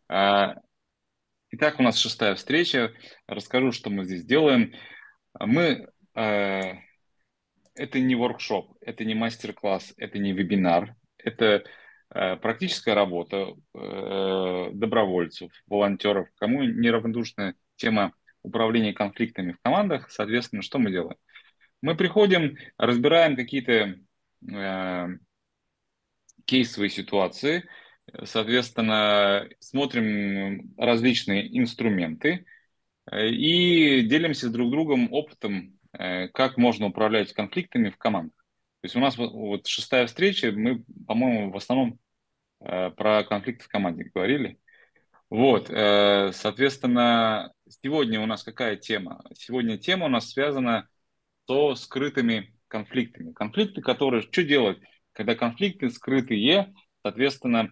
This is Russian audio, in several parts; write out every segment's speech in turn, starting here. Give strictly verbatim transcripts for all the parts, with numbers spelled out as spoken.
А, Итак, у нас шестая встреча. Расскажу, что мы здесь делаем. Мы, э, это не воркшоп, это не мастер-класс, это не вебинар. Это э, практическая работа э, добровольцев, волонтеров, кому неравнодушна тема управления конфликтами в командах. Соответственно, что мы делаем? Мы приходим, разбираем какие-то э, кейсовые ситуации, соответственно, смотрим различные инструменты э, и делимся друг другом опытом, э, как можно управлять конфликтами в командах. То есть у нас вот, вот шестая встреча, мы, по-моему, в основном э, про конфликты в команде говорили. Вот, э, соответственно, сегодня у нас какая тема? Сегодня тема у нас связана со скрытыми конфликтами. Конфликты, которые... Что делать, когда конфликты скрытые? Соответственно,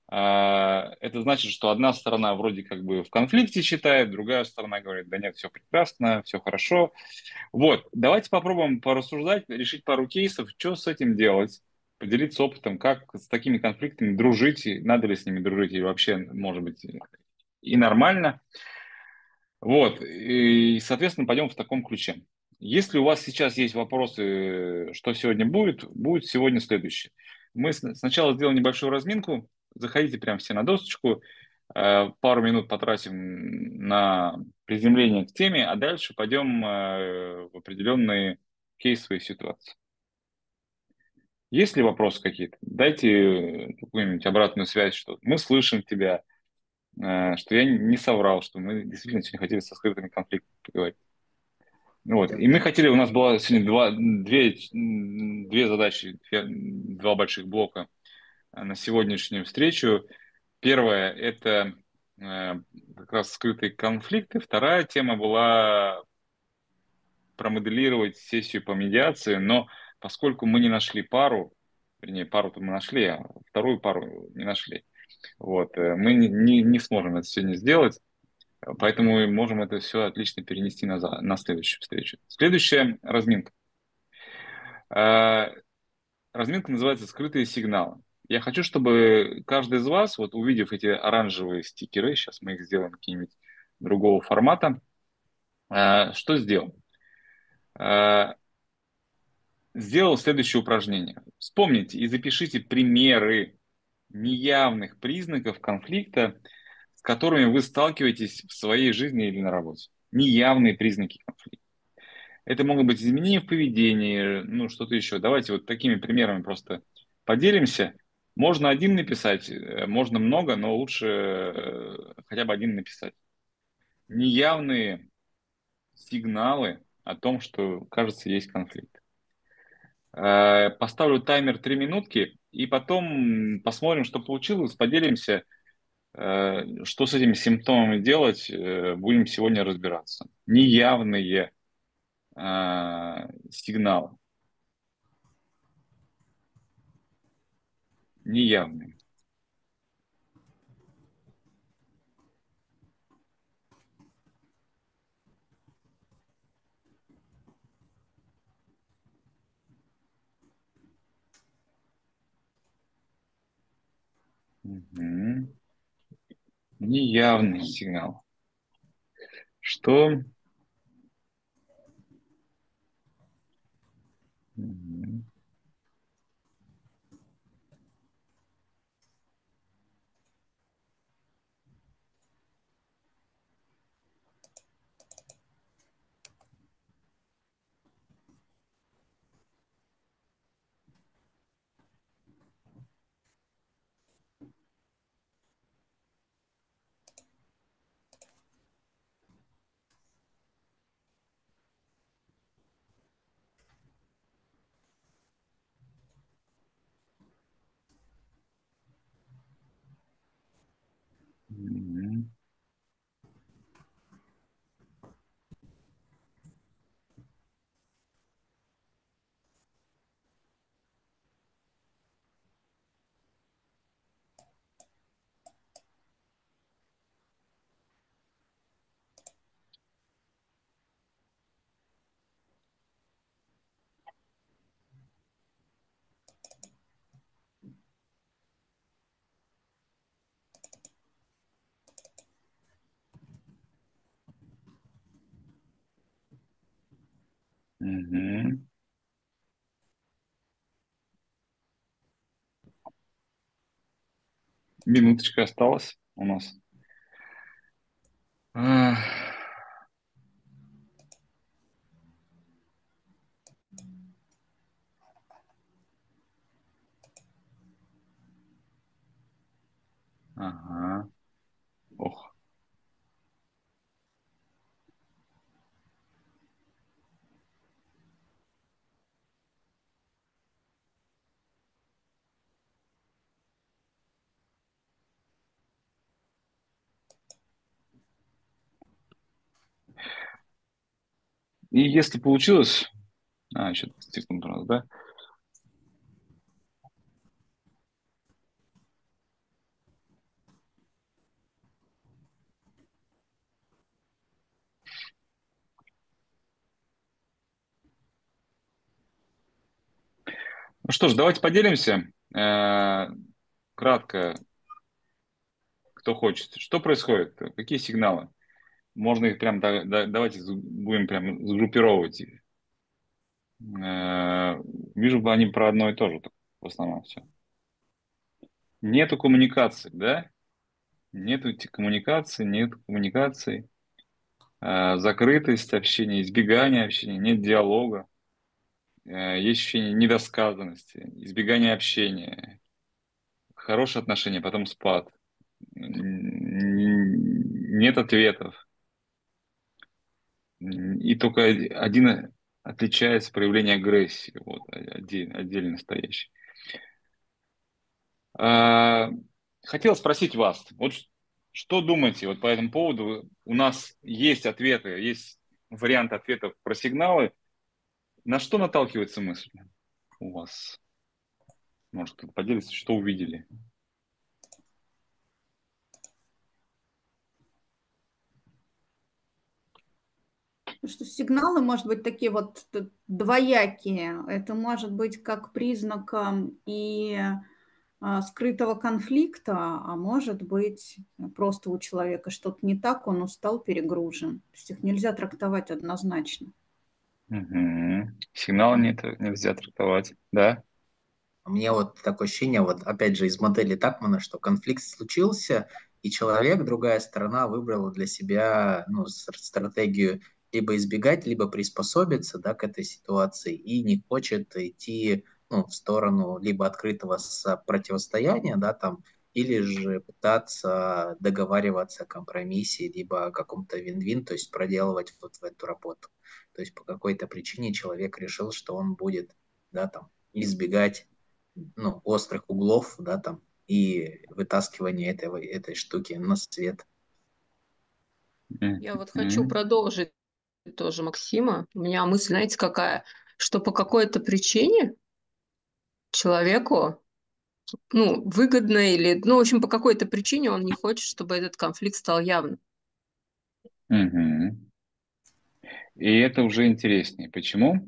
а, это значит, что одна сторона вроде как бы в конфликте считает, другая сторона говорит, да нет, все прекрасно, все хорошо. Вот, давайте попробуем порассуждать, решить пару кейсов, что с этим делать, поделиться опытом, как с такими конфликтами дружить, и надо ли с ними дружить, или вообще, может быть, и нормально. Вот, и, соответственно, пойдем в таком ключе. Если у вас сейчас есть вопросы, что сегодня будет, будет сегодня следующее. Мы с- сначала сделаем небольшую разминку, заходите прямо все на досочку, э, пару минут потратим на приземление к теме, а дальше пойдем э, в определенные кейсовые ситуации. Есть ли вопросы какие-то? Дайте э, какую-нибудь обратную связь, что мы слышим тебя, э, что я не соврал, что мы действительно сегодня хотели со скрытыми конфликтами поговорить. Вот. Я, И мы хотели, у нас было сегодня два, две, м, две задачи, две- два больших блока э, на сегодняшнюю встречу. Первая — это э, как раз скрытые конфликты. Вторая тема была промоделировать сессию по медиации, но поскольку мы не нашли пару, вернее, пару-то мы нашли, а вторую пару не нашли, вот, э, мы не, не, не сможем это сегодня сделать, поэтому мы можем это все отлично перенести на, за- на следующую встречу. Следующая разминка. Э, Разминка называется «Скрытые сигналы». Я хочу, чтобы каждый из вас, вот увидев эти оранжевые стикеры, сейчас мы их сделаем какие-нибудь другого формата, э, что сделал? Э, Сделал следующее упражнение. Вспомните и запишите примеры неявных признаков конфликта, с которыми вы сталкиваетесь в своей жизни или на работе. Неявные признаки конфликта. Это могут быть изменения в поведении, ну, что-то еще. Давайте вот такими примерами просто поделимся. Можно один написать, э, можно много, но лучше э, хотя бы один написать. Неявные сигналы о том, что, кажется, есть конфликт. Э, Поставлю таймер три минутки, и потом посмотрим, что получилось, поделимся, э, что с этими симптомами делать, э, будем сегодня разбираться. Неявные э, сигналы, неявные. Мгм. Неявный сигнал. Что? Мгм. Мгм. Мгм. Минуточка осталась у нас. А, Ага. Ох. И если получилось... А, еще секунду у нас, да? Ну что ж, давайте поделимся. Э, Кратко, кто хочет. Что происходит? Какие сигналы? Можно их прям, да- да- давайте з- будем прям сгруппировывать их. Э, Вижу, они про одно и то же в основном все. Нету коммуникации, да? Нету эти коммуникации, нет коммуникации. Э, Закрытость общения, избегание общения, нет диалога. Э, Есть ощущение недосказанности, избегание общения, хорошие отношения, потом спад. Н- Нет ответов. И только один отличается проявление агрессии, вот, один, отдельно стоящий. А, Хотел спросить вас, вот ш- что думаете вот по этому поводу? У нас есть ответы, есть вариант ответов про сигналы. На что наталкивается мысль у вас? Может, кто-то поделится, что увидели? Что сигналы, может быть, такие вот д- двоякие. Это может быть как признаком и а, скрытого конфликта, а может быть просто у человека что-то не так, он устал, перегружен. То есть их нельзя трактовать однозначно. Мгм. Сигнал нет, нельзя трактовать, да? У меня вот такое ощущение, вот опять же из модели Такмана, что конфликт случился, и человек, другая сторона, выбрала для себя ну, с- стратегию либо избегать, либо приспособиться, да, к этой ситуации и не хочет идти ну, в сторону либо открытого с- противостояния, да, там, или же пытаться договариваться о компромиссе, либо о каком-то вин-вин, то есть проделывать вот в эту работу. То есть по какой-то причине человек решил, что он будет, да, там, избегать ну, острых углов, да, там, и вытаскивание этого, этой штуки на свет. Я вот хочу Мгм. продолжить тоже Максима. У меня мысль, знаете, какая? Что по какой-то причине человеку, ну, выгодно или, ну, в общем, по какой-то причине он не хочет, чтобы этот конфликт стал явным. Мгм. И это уже интереснее. Почему?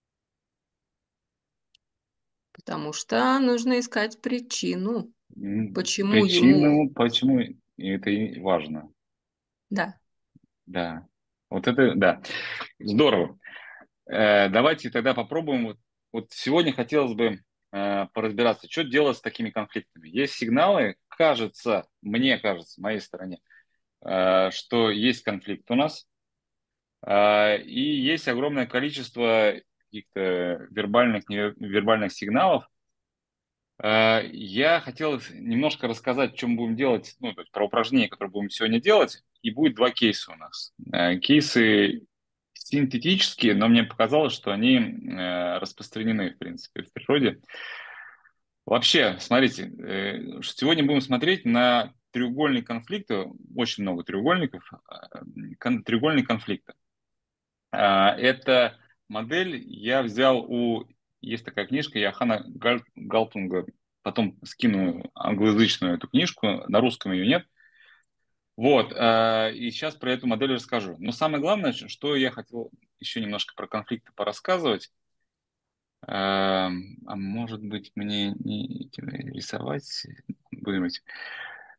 Потому что нужно искать причину, М, почему ему, Причину, почему и это и важно. да. Да. Вот это, да. Здорово. Э, давайте тогда попробуем. Вот, вот сегодня хотелось бы э, поразбираться, что делать с такими конфликтами. Есть сигналы, кажется, мне кажется, моей стороне, э, что есть конфликт у нас, э, и есть огромное количество каких-то вербальных, невербальных сигналов. Э, Я хотел немножко рассказать, что мы будем делать, ну, то есть про упражнения, которые будем сегодня делать, и будет два кейса у нас. Э, Кейсы синтетические, но мне показалось, что они э, распространены, в принципе, в природе. Вообще, смотрите, э, сегодня будем смотреть на треугольник конфликта, очень много треугольников, э, кон- треугольник конфликта. А, Это модель я взял у... Есть такая книжка Йоханна Галь- Галтунга. Потом скину англоязычную эту книжку, на русском ее нет. Вот, а, и сейчас про эту модель расскажу. Но самое главное, ш- что я хотел еще немножко про конфликты порассказывать. А а может быть, мне не эти рисовать? Будем эти.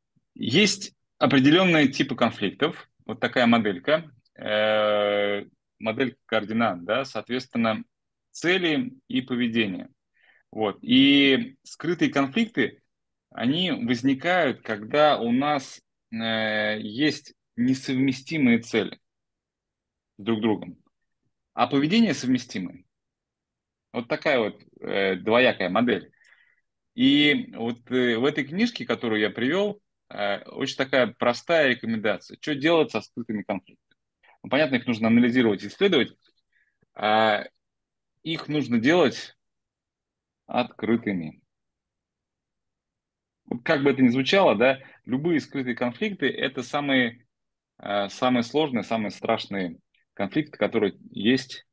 Есть определенные типы конфликтов. Вот такая моделька. Э, модель координат, да, соответственно, цели и поведение. Вот. И скрытые конфликты, они возникают, когда у нас э, есть несовместимые цели друг с другом, а поведение совместимое. Вот такая вот э, двоякая модель. И вот э, в этой книжке, которую я привел, э, очень такая простая рекомендация. Что делать со скрытыми конфликтами? Ну, понятно, их нужно анализировать, исследовать, а их нужно делать открытыми. Вот как бы это ни звучало, да, любые скрытые конфликты – это самые, э, самые сложные, самые страшные конфликты, которые есть,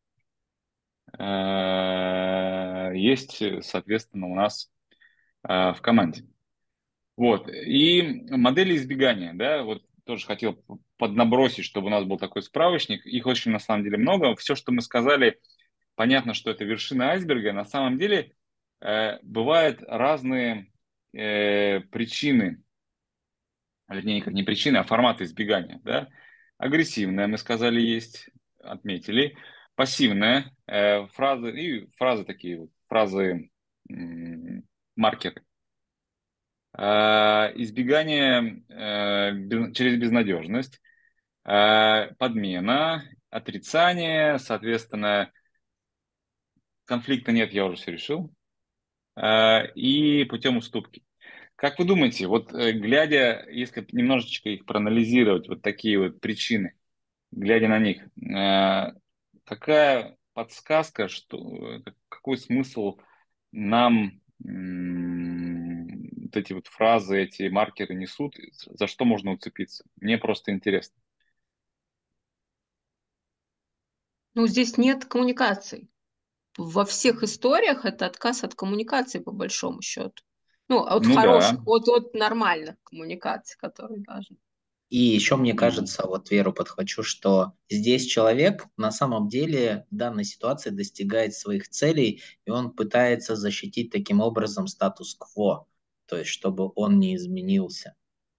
э, есть, соответственно, у нас э, в команде. Вот. И модели избегания, да, вот тоже хотел поднабросить, чтобы у нас был такой справочник. Их очень, на самом деле, много. Все, что мы сказали, понятно, что это вершина айсберга. На самом деле э, бывают разные э, причины, вернее, как не причины, а форматы избегания, да. Агрессивная, мы сказали, есть, отметили. Пассивная, э, фразы, и фразы такие, вот, фразы, м, маркеры. Э, избегание э, без- через безнадежность, э, подмена, отрицание, соответственно, конфликта нет, я уже все решил, э, и путем уступки. Как вы думаете, вот э, глядя, если немножечко их проанализировать, вот такие вот причины, глядя на них, э, какая подсказка, что, э, как- какой смысл нам м, вот эти вот фразы, эти маркеры несут, за что можно уцепиться? Мне просто интересно. Ну, здесь нет коммуникаций. Во всех историях это отказ от коммуникации, по большому счету. Ну, от Ну да. хороших, от, от нормальных коммуникаций, которые должны. И еще мне Мгм. кажется, вот Веру подхвачу, что здесь человек на самом деле в данной ситуации достигает своих целей, и он пытается защитить таким образом статус-кво, то есть чтобы он не изменился.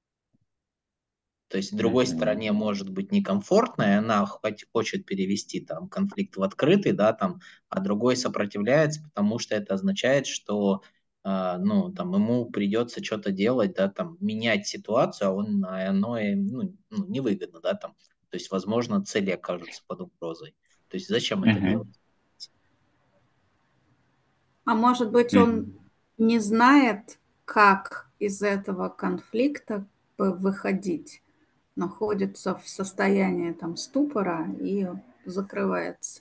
То есть, с другой Мгм. стороне, может быть некомфортно, и она хоть- хочет перевести там конфликт в открытый, да, там, а другой сопротивляется, потому что это означает, что а, ну, там, ему придется что-то делать, да, там, менять ситуацию, а он, а оно и, ну, ну, невыгодно, да, там. То есть, возможно, цели окажутся под угрозой. То есть, зачем это делать? Мгм. А может быть, он Мгм. не знает, как из этого конфликта п- выходить, находится в состоянии там ступора и закрывается.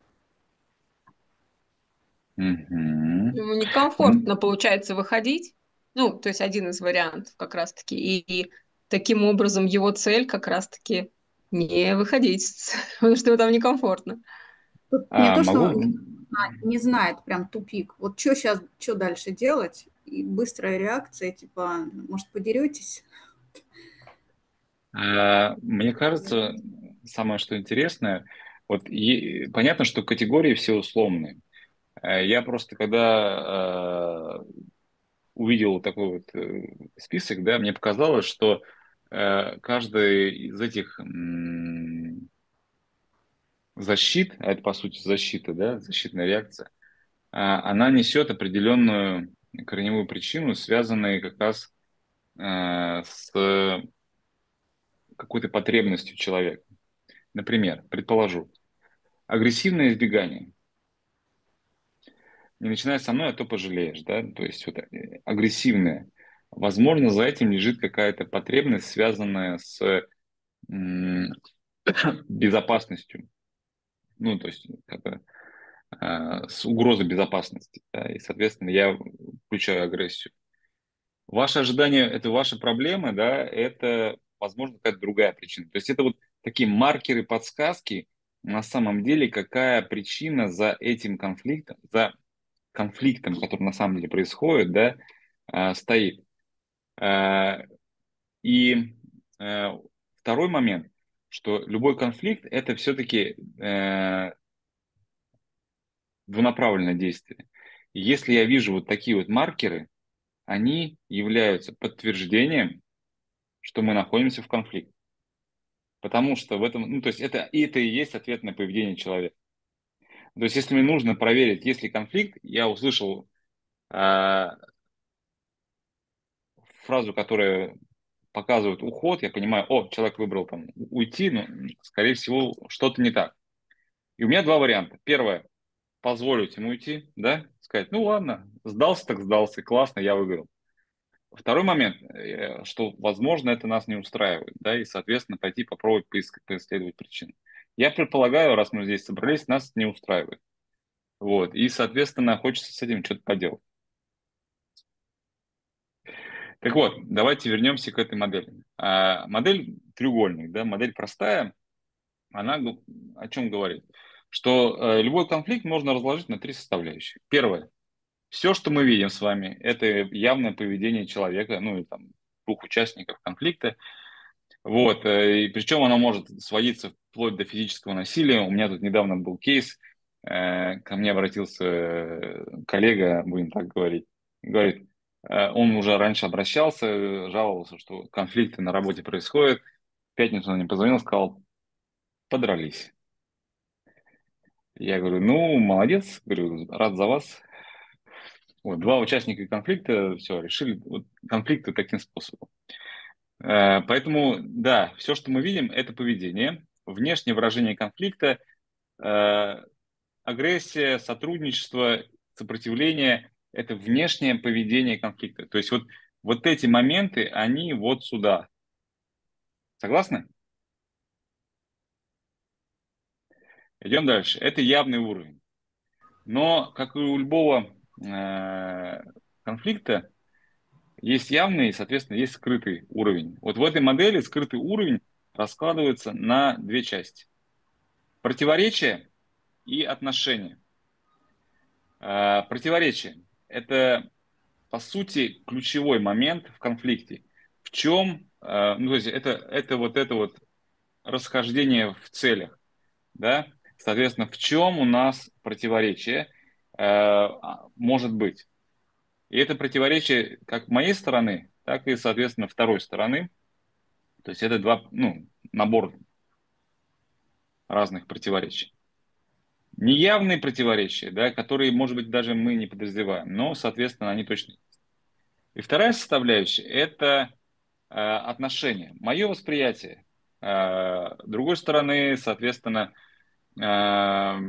Мгм. Ему М, некомфортно получается выходить. Ну, то есть один из вариантов как раз-таки. И, и таким образом его цель как раз-таки не выходить, потому что ему там некомфортно. Тут не а, то, что могу. он не знает прям тупик. Вот что сейчас, что дальше делать? И быстрая реакция, типа, может, подеретесь? А, Мне кажется, самое что интересное, вот е- понятно, что категории все условные. Э, Я просто когда э, увидел такой вот э, список, да, мне показалось, что э, каждый из этих м, защит, а это по сути защита, да, защитная реакция, а, она несет определенную корневую причину, связанную как раз э, с какой-то потребностью человека. Например, предположу, агрессивное избегание. Не начинай со мной, а то пожалеешь, да, то есть вот э, агрессивное. Возможно, за этим лежит какая-то потребность, связанная с м, безопасностью, ну, то есть как бы, э, с угрозой безопасности, да, и, соответственно, я включаю агрессию. Ваши ожидания – это ваши проблемы, да, это, возможно, какая-то другая причина. То есть это вот такие маркеры, подсказки, на самом деле, какая причина за этим конфликтом, за конфликтом, который на самом деле происходит, да, э, стоит. Э, И э, второй момент, что любой конфликт – это все-таки двунаправленное действие. И если я вижу вот такие вот маркеры, они являются подтверждением, что мы находимся в конфликте. Потому что в этом, ну, то есть это, и это и есть ответ на поведение человека. То есть если мне нужно проверить, есть ли конфликт, я услышал э, фразу, которая показывает уход, я понимаю, о, человек выбрал там уйти, но, скорее всего, что-то не так. И у меня два варианта. Первое, позволить ему уйти, да, сказать, ну ладно, сдался так сдался, классно, я выиграл. Второй момент, э, что, возможно, это нас не устраивает, да, и, соответственно, пойти попробовать поиск- поисследовать причины. Я предполагаю, раз мы здесь собрались, нас не устраивает. Вот, и, соответственно, хочется с этим что-то поделать. Так вот, давайте вернемся к этой модели. А, модель треугольник, да, модель простая, она г- о чем говорит? Что э, любой конфликт можно разложить на три составляющие. Первое. Все, что мы видим с вами, это явное поведение человека, ну и там двух участников конфликта. Вот, э, и причем оно может сводиться вплоть до физического насилия. У меня тут недавно был кейс, э, ко мне обратился э, коллега, будем так говорить, говорит, э, он уже раньше обращался, э, жаловался, что конфликты на работе происходят. В пятницу он мне позвонил, сказал, подрались. Я говорю, ну, молодец, говорю, рад за вас. Вот, два участника конфликта, все, решили вот, конфликты таким способом. Э, Поэтому, да, все, что мы видим, это поведение. Внешнее выражение конфликта, э, агрессия, сотрудничество, сопротивление– это внешнее поведение конфликта. То есть вот, вот эти моменты, они вот сюда. Согласны? Идем дальше. Это явный уровень. Но, как и у любого э, конфликта, есть явный и, соответственно, есть скрытый уровень. Вот в этой модели скрытый уровень раскладывается на две части. Противоречие и отношения. Э, Противоречие– это, по сути, ключевой момент в конфликте. В чем, э, ну, то есть это, это вот это вот расхождение в целях, да? Соответственно, в чем у нас противоречие э, а, может быть? И это противоречие как моей стороны, так и, соответственно, второй стороны. То есть это два, ну, набор разных противоречий. Неявные противоречия, да, которые, может быть, даже мы не подозреваем, но, соответственно, они точно есть. И вторая составляющая– это э, отношения. Мое восприятие. Э, с другой стороны, соответственно, э,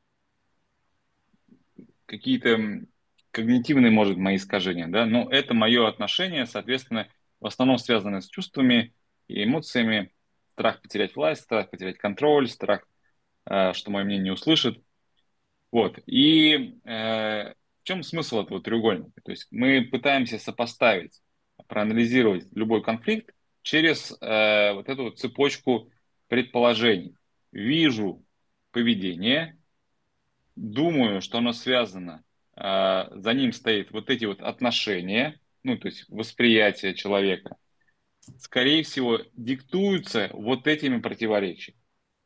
какие-то когнитивные, может, мои искажения, да, но это мое отношение, соответственно, в основном связано с чувствами и эмоциями. Страх потерять власть, страх потерять контроль, страх, э, что мое мнение не услышат. Вот. И э, в чем смысл этого треугольника? То есть мы пытаемся сопоставить, проанализировать любой конфликт через э, вот эту вот цепочку предположений. Вижу поведение, думаю, что оно связано, э, за ним стоит вот эти вот отношения, ну, то есть восприятие человека, скорее всего, диктуются вот этими противоречиями.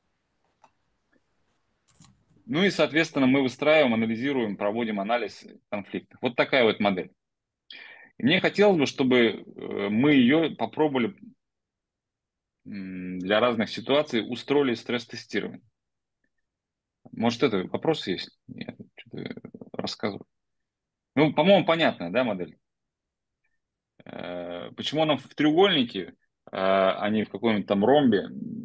Ну и, соответственно, мы выстраиваем, анализируем, проводим анализ конфликтов. Вот такая вот модель. И мне хотелось бы, чтобы э, мы ее попробовали м, для разных ситуаций, устроили стресс-тестирование. Может, это вопрос есть? Я тут что-то рассказываю. Ну, по-моему, понятная, да, модель? Э, Почему она в треугольнике, э, а не в каком-нибудь там ромбе?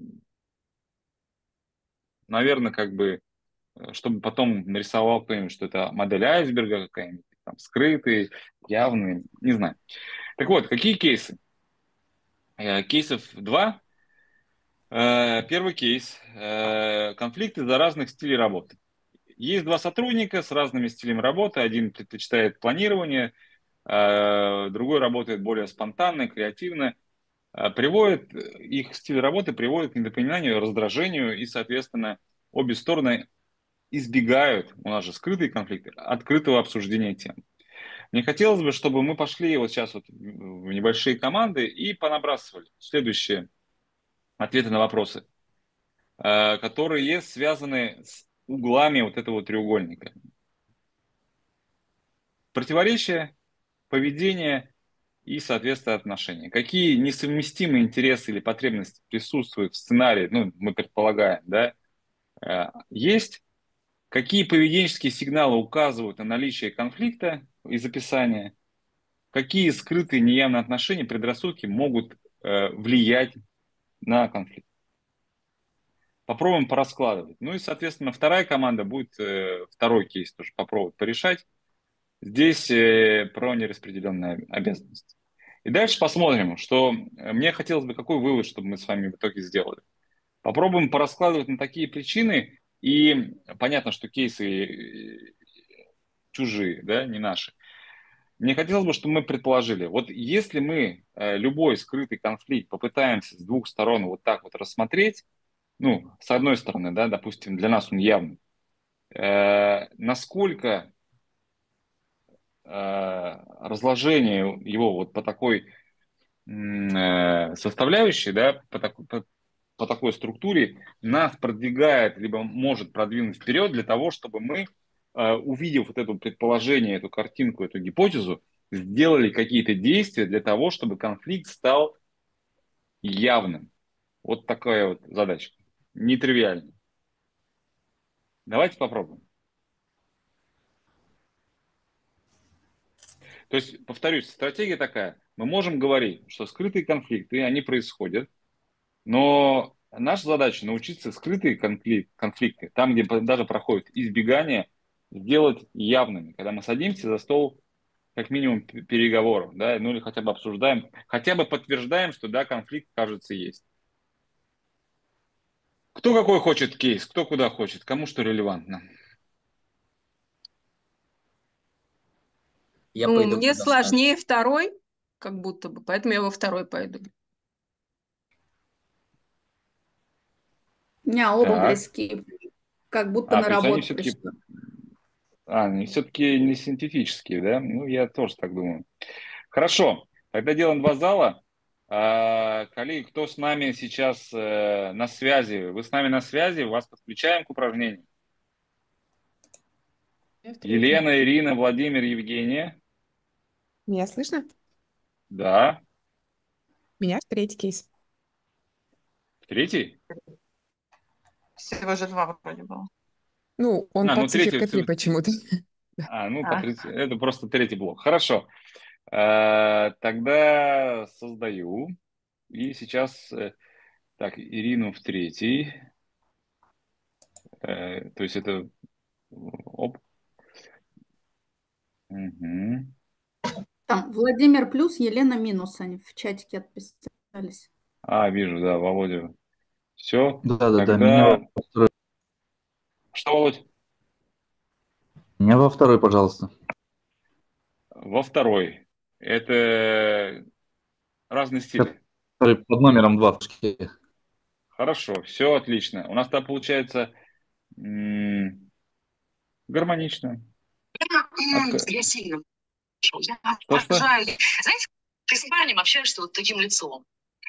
Наверное, как бы, э, чтобы потом нарисовал кто-нибудь, что это модель айсберга какая-нибудь, там, скрытый, явный, не знаю. Так вот, какие кейсы? Э, Кейсов два. Э, Первый кейс. Э, Конфликты из-за разных стилей работы. Есть два сотрудника с разными стилями работы. Один предпочитает планирование, э, другой работает более спонтанно, креативно. Э, Приводит, их стиль работы приводит к недопониманию, раздражению, и, соответственно, обе стороны избегают, у нас же скрытые конфликты, открытого обсуждения тем. Мне хотелось бы, чтобы мы пошли вот сейчас вот в небольшие команды и понабрасывали следующие ответы на вопросы, э, которые связаны с углами вот этого треугольника. Противоречие, поведение и, соответственно, отношения. Какие несовместимые интересы или потребности присутствуют в сценарии, ну, мы предполагаем, да, э, есть, какие поведенческие сигналы указывают на наличие конфликта из описания, какие скрытые неявные отношения, предрассудки могут э, влиять на конфликт. Попробуем пораскладывать. Ну и, соответственно, вторая команда будет э, второй кейс тоже попробовать порешать. Здесь э, про нераспределенные обязанности. И дальше посмотрим, что э, мне хотелось бы, какой вывод, чтобы мы с вами в итоге сделали. Попробуем пораскладывать на такие причины, и понятно, что кейсы э, чужие, да, не наши. Мне хотелось бы, чтобы мы предположили, вот если мы э, любой скрытый конфликт попытаемся с двух сторон вот так вот рассмотреть, ну, с одной стороны, да, допустим, для нас он явный, э, насколько э, разложение его вот по такой м, э, составляющей, да, по, таку- по, по такой структуре нас продвигает, либо может продвинуть вперед для того, чтобы мы, э, увидев вот это предположение, эту картинку, эту гипотезу, сделали какие-то действия для того, чтобы конфликт стал явным. Вот такая вот задача. Нетривиальная. Давайте попробуем. То есть, повторюсь, стратегия такая. Мы можем говорить, что скрытые конфликты, они происходят, но наша задача научиться скрытые конфликты, конфликты, там, где даже проходит избегание, сделать явными. Когда мы садимся за стол, как минимум, переговоров, да, ну или хотя бы обсуждаем, хотя бы подтверждаем, что да, конфликт, кажется, есть. Кто какой хочет кейс, кто куда хочет, кому что релевантно. Я Ну, пойду мне куда скажешь. сложнее второй, как будто бы, поэтому я во второй пойду. У меня оба Так, близки, как будто а, на то есть они работу все-таки, пришла. а, они все-таки не синтетические, да? Ну, я тоже так думаю. Хорошо, тогда делаем два зала. А, коллеги, кто с нами сейчас э, на связи? Вы с нами на связи? Вас подключаем к упражнению. Я в третьем. Елена, Ирина, Владимир, Евгения. Меня слышно? Да. Меня в третий кейс. Третий? Всего же два вроде было. Ну, он А, по ну третий. циферке три почему-то. А, ну, по А, тридцать, это просто третий блок. Хорошо. Э, тогда создаю. И сейчас, э, так, Ирину в третий. Э, то есть это... Оп. Мгм. Там Владимир плюс, Елена минус, они в чатике отписались. А, вижу, да, Володя. Все, Да-да-да, меня во тогда... второй, Что, Володь? меня во второй, пожалуйста. Во второй. Это разные стили. Который под номером два в шкафе. Хорошо, все отлично. У нас там получается м, гармонично. Отк- Я сильно пошел. Я Что-что? обожаю. Знаете, ты с парнем общаешься вот таким лицом.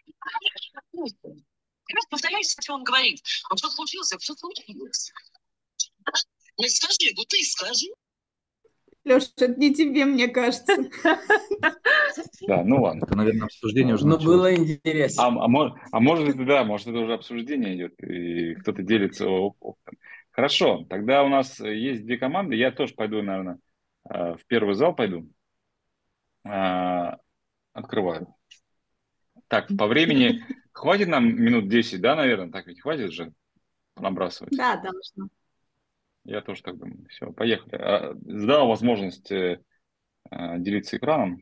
Я просто повторяюсь, что он говорит. А что случилось? А что случилось? Ну скажи, ну ты скажи. Леша, это не тебе, мне кажется. Да, ну ладно. Это, наверное, обсуждение уже Ну, началось. было А, интересно. а, мо- а может, это да, может, это уже обсуждение идет, и кто-то делится оп- опытом. Хорошо, тогда у нас есть две команды. Я тоже пойду, наверное, э, в первый зал пойду. А, Открываю. Так, по времени хватит нам минут десять, да, наверное? Так ведь хватит же набрасывать. Да, должно. Я тоже так думаю. Все, поехали. А, Сдал возможность э, э, делиться экраном.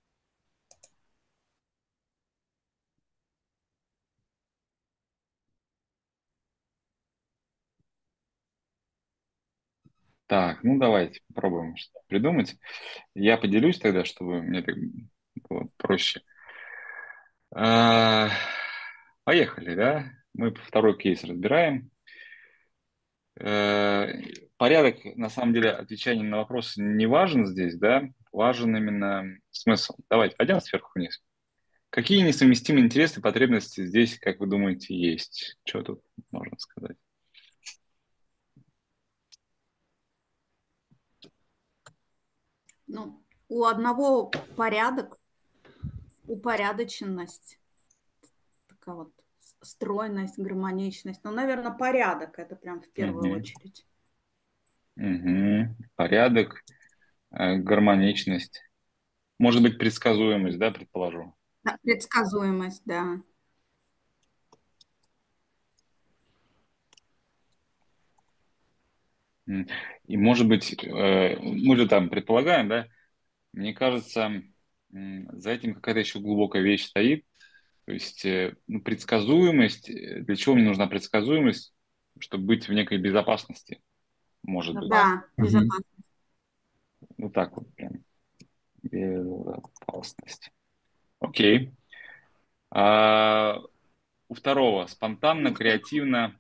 Так, ну давайте попробуем что-то придумать. Я поделюсь тогда, чтобы мне так было проще. А, Поехали, да? Мы второй кейс разбираем. Э, Порядок, на самом деле, отвечания на вопросы не важен здесь, да? Важен именно смысл. Давайте пойдем сверху вниз. Какие несовместимые интересы и потребности здесь, как вы думаете, есть? Что тут можно сказать? Ну, у одного порядок, упорядоченность, такая вот стройность, гармоничность. Ну, наверное, порядок это прям в первую Мгм. очередь. Мгм. Порядок, э, гармоничность. Может быть, предсказуемость, да, предположу. Да, предсказуемость, да. М. И, может быть, э, мы же там предполагаем, да, мне кажется, м, за этим какая-то еще глубокая вещь стоит. То есть, э, ну, предсказуемость, э, для чего мне нужна предсказуемость? Чтобы быть в некой безопасности, может быть. Да, Мгм. безопасно. Вот так вот прям. Безопасность. Окей. А у второго спонтанно, креативно.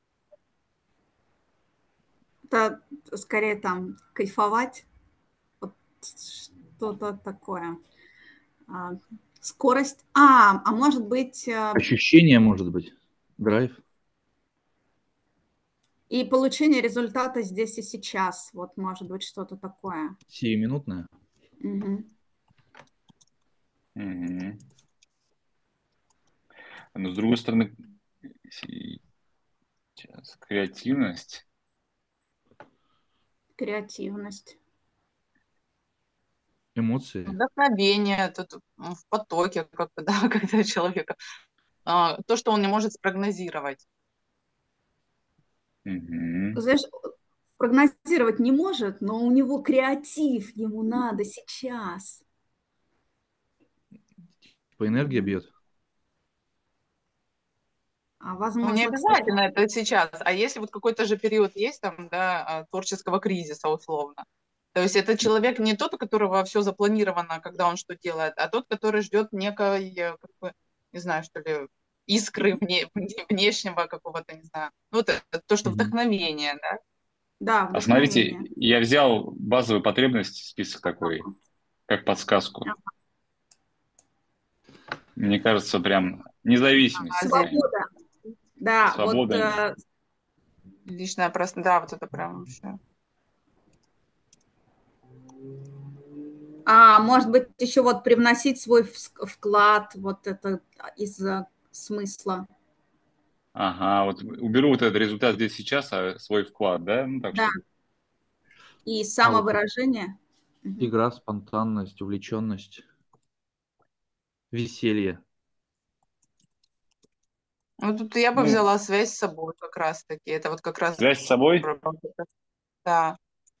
Это скорее там кайфовать, вот что-то такое. А, скорость. А, а может быть, э, Ощущение, может быть. Драйв. и получение результата здесь и сейчас. Вот может быть что-то такое. Сиюминутное. Мгм. Мгм. Но с другой стороны, сейчас креативность. Креативность. Эмоции. Вдохновение, тут м, в потоке, как бы, да, когда человека. А, то, что он не может спрогнозировать. Мгм. Знаешь, прогнозировать не может, но у него креатив, ему надо сейчас. По энергии Мгм. бьет. А Ну, не возможно, кстати, обязательно это сейчас, а если вот какой-то же период есть там, да, а, творческого кризиса условно. То есть это человек не тот, у которого все запланировано, когда он что делает, а тот, который ждет некой, э, как бы, не знаю, что ли, искры вне- вне- внешнего какого-то, не знаю. Ну, вот это то, что Мгм. вдохновение, да. да, А смотрите, вдохновение. я взял базовые потребности, список такой, как подсказку. Мне кажется, прям независимость А здесь какая-нибудь, Свобода. Да, вот, свобода. э, личное пространство, да, вот это прям вообще. а может быть, еще вот привносить свой вс- вклад, вот это из э, смысла. Ага, вот уберу вот этот результат здесь сейчас, а свой вклад, да? Ну так, Да, чтобы. и А вот самовыражение. Мгм. игра, спонтанность, увлеченность, веселье. Ну, тут я бы Ну, взяла связь с собой как раз-таки. Это вот как раз связь с собой? про- да.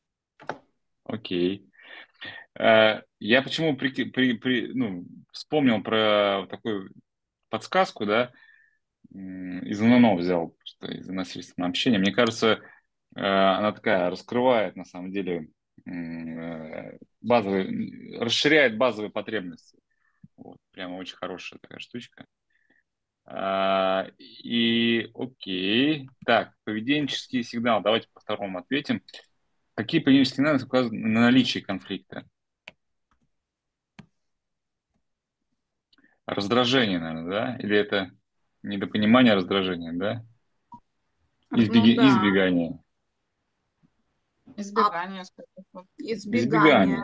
Окей. Э, Я почему при, при, при- ну, вспомнил про такую подсказку, да, м, из эн эн о взял, что из насильственного общения. Мне кажется, э, она такая раскрывает, на самом деле, м, э, базовые, расширяет базовые потребности. Вот, прямо очень хорошая такая штучка. А, И окей. Так, поведенческие сигналы. Давайте по второму ответим. Какие поведенческие сигналы указывают на наличие конфликта? Раздражение, наверное, да? Или это недопонимание, раздражение, да? Ну Избеги- да, Избегание. а Избегание, скажем так. избегание. Избегание.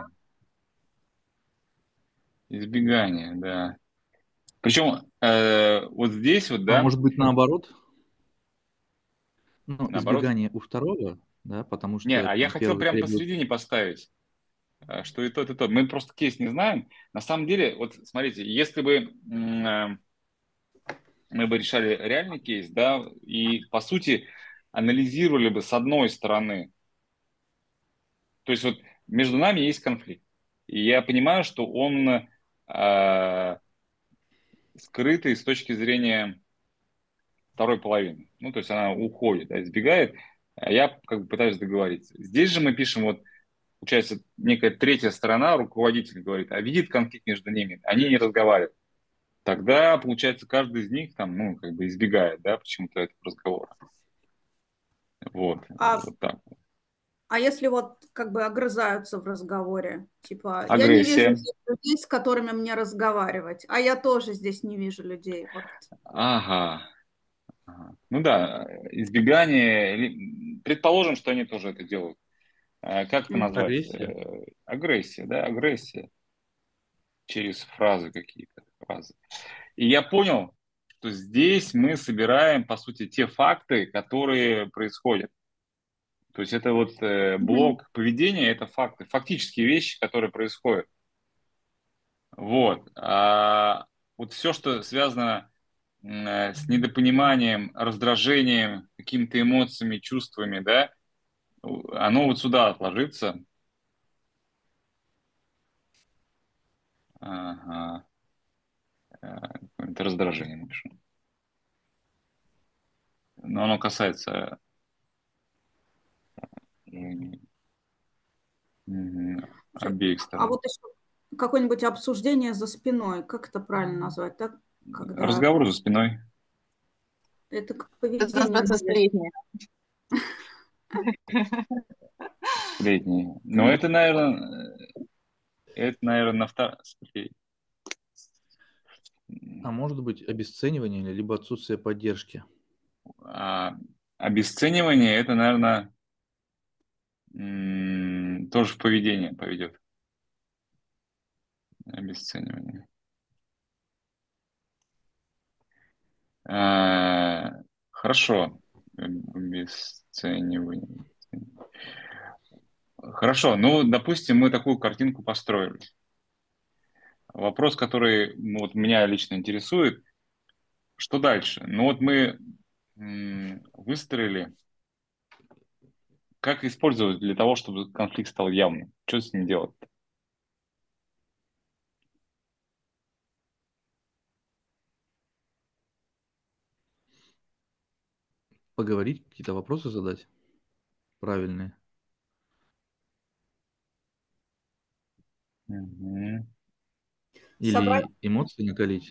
Избегание, да. Причем э, вот здесь вот, А да, может быть наоборот? Ну, наоборот. избегание у второго, да, потому Не, что а я там хотел первый прям требует. посередине поставить, э, что и тот, и тот. Мы просто кейс не знаем. На самом деле, вот смотрите, если бы м, э, мы бы решали реальный кейс, да, и по сути анализировали бы с одной стороны, то есть вот между нами есть конфликт, и я понимаю, что он э, скрытый с точки зрения второй половины, ну то есть она уходит, да, избегает, а я как бы пытаюсь договориться. Здесь же мы пишем вот, получается, некая третья сторона, руководитель говорит, а видит конфликт между ними, они не разговаривают. Тогда, получается, каждый из них там, ну, как бы избегает, да, почему-то этого разговора. Вот, А, вот так. а если вот как бы огрызаются в разговоре, типа, я не вижу Агрессия. здесь людей, с которыми мне разговаривать, а я тоже здесь не вижу людей. Вот. Ага. Ага. Ну да, избегание. или- Предположим, что они тоже это делают. Э, Как это Мгм. назвать? Агрессия. Э, Агрессия, да, агрессия через фразы какие-то. фразы. И я понял, что здесь мы собираем, по сути, те факты, которые происходят. То есть это вот э, блок поведения, это факты, фактические вещи, которые происходят. Вот. А вот все, что связано э, с недопониманием, раздражением, какими-то эмоциями, чувствами, да, оно вот сюда отложится. Ага. Это раздражение напишу. Но оно касается угу. обеих А сторон. вот еще какое-нибудь обсуждение за спиной, как это правильно назвать, так? Когда Разговор за спиной. это как Это поведение. называется сплетни. Сплетни. Но это, наверное, это, наверное, на втором... А может быть обесценивание, либо отсутствие поддержки? А, обесценивание, это, наверное, тоже в поведение поведет. Обесценивание. А, хорошо. Обесценивание. Хорошо. Ну, допустим, мы такую картинку построили. Вопрос, который ну, вот меня лично интересует, что дальше? Ну вот мы м, выстроили, как использовать для того, чтобы конфликт стал явным? Что с ним делать? Поговорить, какие-то вопросы задать правильные. Угу. Или Собрать- эмоции накалить.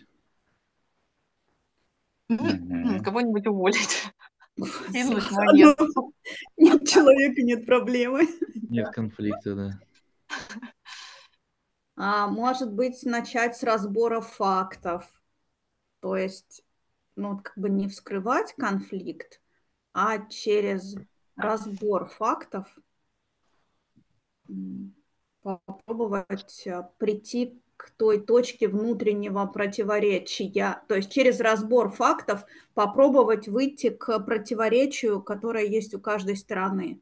Угу. Кого-нибудь уволить. Кинуть Ну, монету. нет человека, нет проблемы. Нет конфликта, да. А, может быть, начать с разбора фактов. То есть, ну, вот как бы не вскрывать конфликт, а через разбор фактов м, попробовать э, прийти к той точке внутреннего противоречия. То есть через разбор фактов попробовать выйти к противоречию, которое есть у каждой стороны.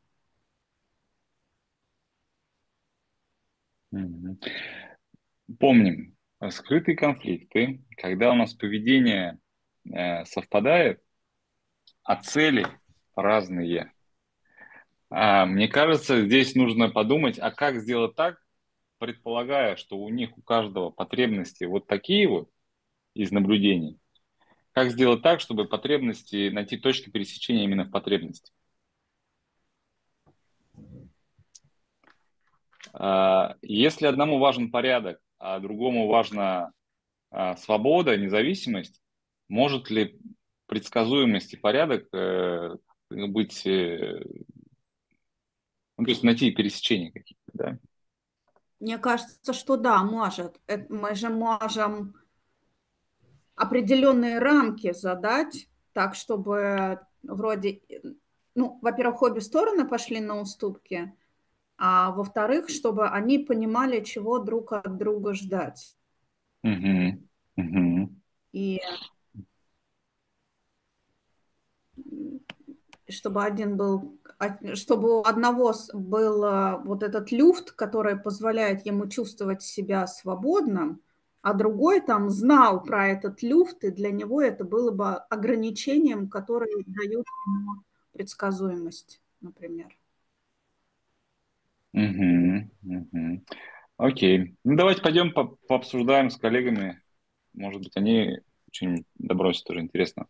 Угу. Помним, скрытые конфликты, когда у нас поведение э, совпадает, а цели разные. А, мне кажется, здесь нужно подумать, а как сделать так, предполагая, что у них у каждого потребности вот такие вот из наблюдений, как сделать так, чтобы потребности, найти точки пересечения именно в потребности. А, если одному важен порядок, а другому важна а, свобода, независимость, может ли предсказуемость и порядок э, быть, э, ну, то есть найти пересечения какие-то, да? Мне кажется, что да, может. Это мы же можем определенные рамки задать, так, чтобы вроде, ну, во-первых, обе стороны пошли на уступки, а во-вторых, чтобы они понимали, чего друг от друга ждать. Угу. Угу. И чтобы один был, чтобы у одного был вот этот люфт, который позволяет ему чувствовать себя свободным, а другой там знал про этот люфт, и для него это было бы ограничением, которое дает ему предсказуемость, например. Угу. Угу. Окей. Ну, давайте пойдем по пообсуждаем с коллегами. Может быть, они что-нибудь добросят тоже интересно.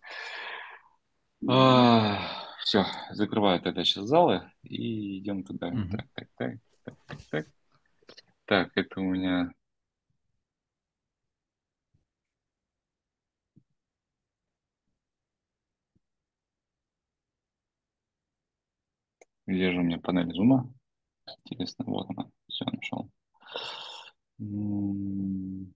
А, все, закрываю тогда сейчас залы и идем туда. Мгм. Так, так, так, так, так, так. Так, это у меня... Где же у меня панель зума? Интересно, вот она. Все, нашел. М,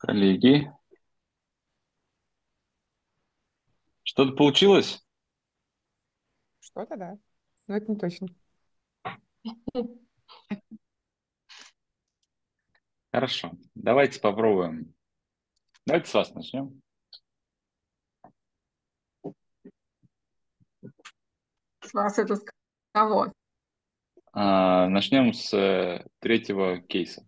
Коллеги, что-то получилось? Что-то да. Но это не точно. Хорошо. Давайте попробуем. Давайте с вас начнем. С вас это с кого? А, начнем с э, третьего кейса.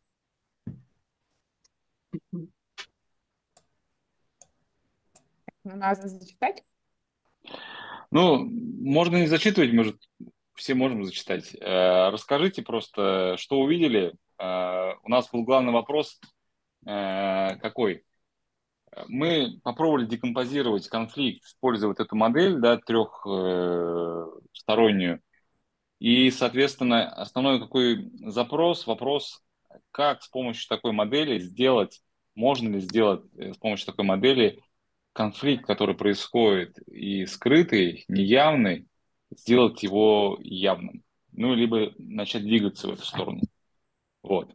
Ну, надо зачитать. Ну, можно не зачитывать, может, все можем зачитать. Э, расскажите просто, что увидели. Э, у нас был главный вопрос э, какой? Мы попробовали декомпозировать конфликт, используя вот эту модель, да, трехстороннюю. И, соответственно, основной какой запрос, вопрос, как с помощью такой модели сделать, можно ли сделать э, с помощью такой модели конфликт, который происходит и скрытый, неявный, сделать его явным. Ну, либо начать двигаться в эту сторону. Вот.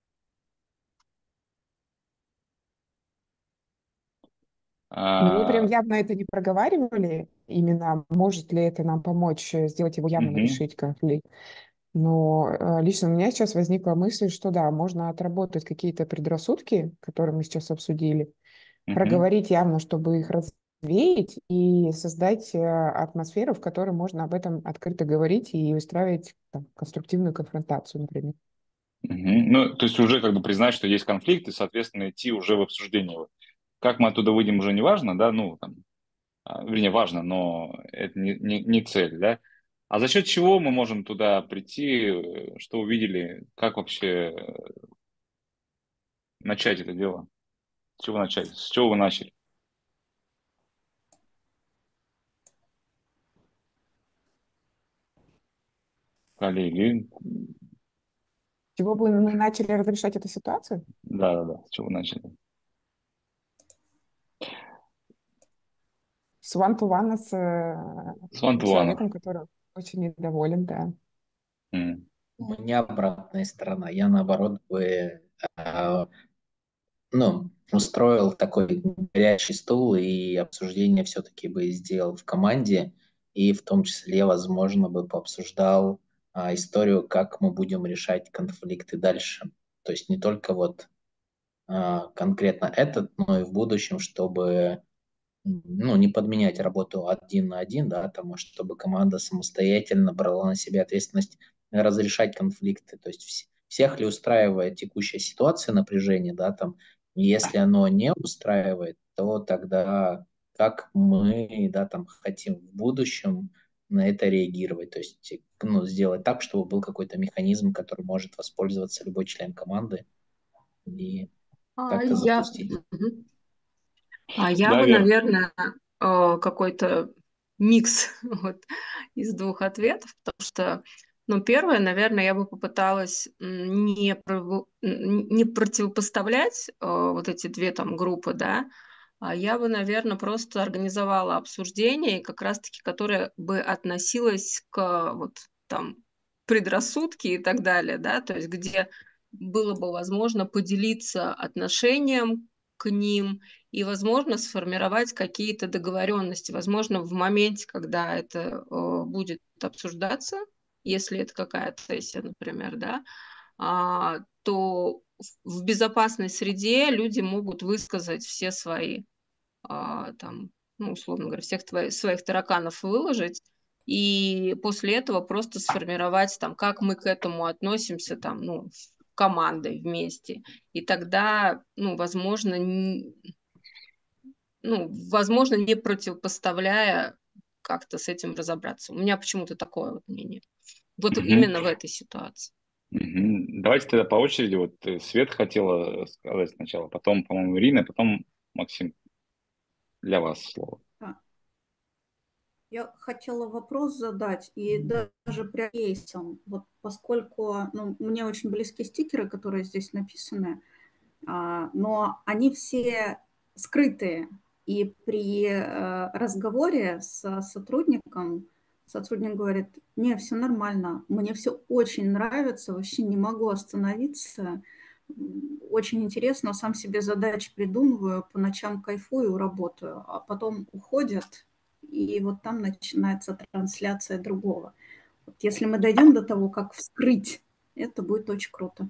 Ну, мы прям А, явно это не проговаривали, именно может ли это нам помочь э, сделать его явным и мгм, решить конфликт. Но э, лично у меня сейчас возникла мысль, что да, можно отработать какие-то предрассудки, которые мы сейчас обсудили, мгм, проговорить явно, чтобы их развеять и создать э, атмосферу, в которой можно об этом открыто говорить и устраивать там, конструктивную конфронтацию, например. мгм. Ну, то есть уже как бы признать, что есть конфликт, и, соответственно, идти уже в обсуждение его. Как мы оттуда выйдем, уже не важно, да, ну, там, а, вернее, важно, но это не, не, не цель, да. А за счет чего мы можем туда прийти, э, что увидели, как вообще э, начать это дело? С чего начать? С чего вы начали, коллеги? С чего бы мы начали разрешать эту ситуацию? Да, да, да, с чего начали? С one-to-one с э, С one-to-one. человеком, который очень недоволен, да. М, У меня обратная сторона. Я, наоборот, бы э, ну, устроил такой горячий стул и обсуждение все-таки бы сделал в команде, и в том числе, возможно, бы пообсуждал а, историю, как мы будем решать конфликты дальше. То есть не только вот а, конкретно этот, но и в будущем, чтобы ну, не подменять работу один на один, да, там, а чтобы команда самостоятельно брала на себя ответственность разрешать конфликты. То есть вс- всех ли устраивает текущая ситуация напряжения, да, там, и если оно не устраивает, то тогда как мы, да, там, хотим в будущем на это реагировать, то есть, ну, сделать так, чтобы был какой-то механизм, который может воспользоваться любой член команды и А как-то я, запустить. Мгм. А я Да, бы, Вер. наверное, э, какой-то микс вот из двух ответов, потому что, ну, первое, наверное, я бы попыталась м, не, прову- н- не противопоставлять э, вот эти две там группы, да, а я бы, наверное, просто организовала обсуждение, как раз-таки, которое бы относилось к вот там предрассудки и так далее, да, то есть где было бы возможно поделиться отношением к ним, и, возможно, сформировать какие-то договоренности. Возможно, в моменте, когда это э, будет обсуждаться, если это какая-то сессия, например, да, а, то в в безопасной среде люди могут высказать все свои, а, там, ну, условно говоря, всех твои- своих тараканов выложить, и после этого просто сформировать, там, как мы к этому относимся, там, ну, командой вместе. И тогда, ну, возможно, н- ну, возможно, не противопоставляя, как-то с этим разобраться. У меня почему-то такое вот мнение. Вот Мгм, именно в этой ситуации. мгм. Давайте тогда по очереди. Вот э, Свет хотела сказать сначала, потом, по-моему, Ирина, потом Максим. Для вас слово. А, Я хотела вопрос задать, и даже прям кейсом, вот поскольку ну, мне очень близки стикеры, которые здесь написаны, а, но они все скрытые, и при э, разговоре с сотрудником сотрудник говорит: не, все нормально, мне все очень нравится, вообще не могу остановиться, очень интересно, сам себе задачи придумываю, по ночам кайфую, работаю, а потом уходят, и вот там начинается трансляция другого. Вот если мы дойдем до того, как вскрыть, это будет очень круто.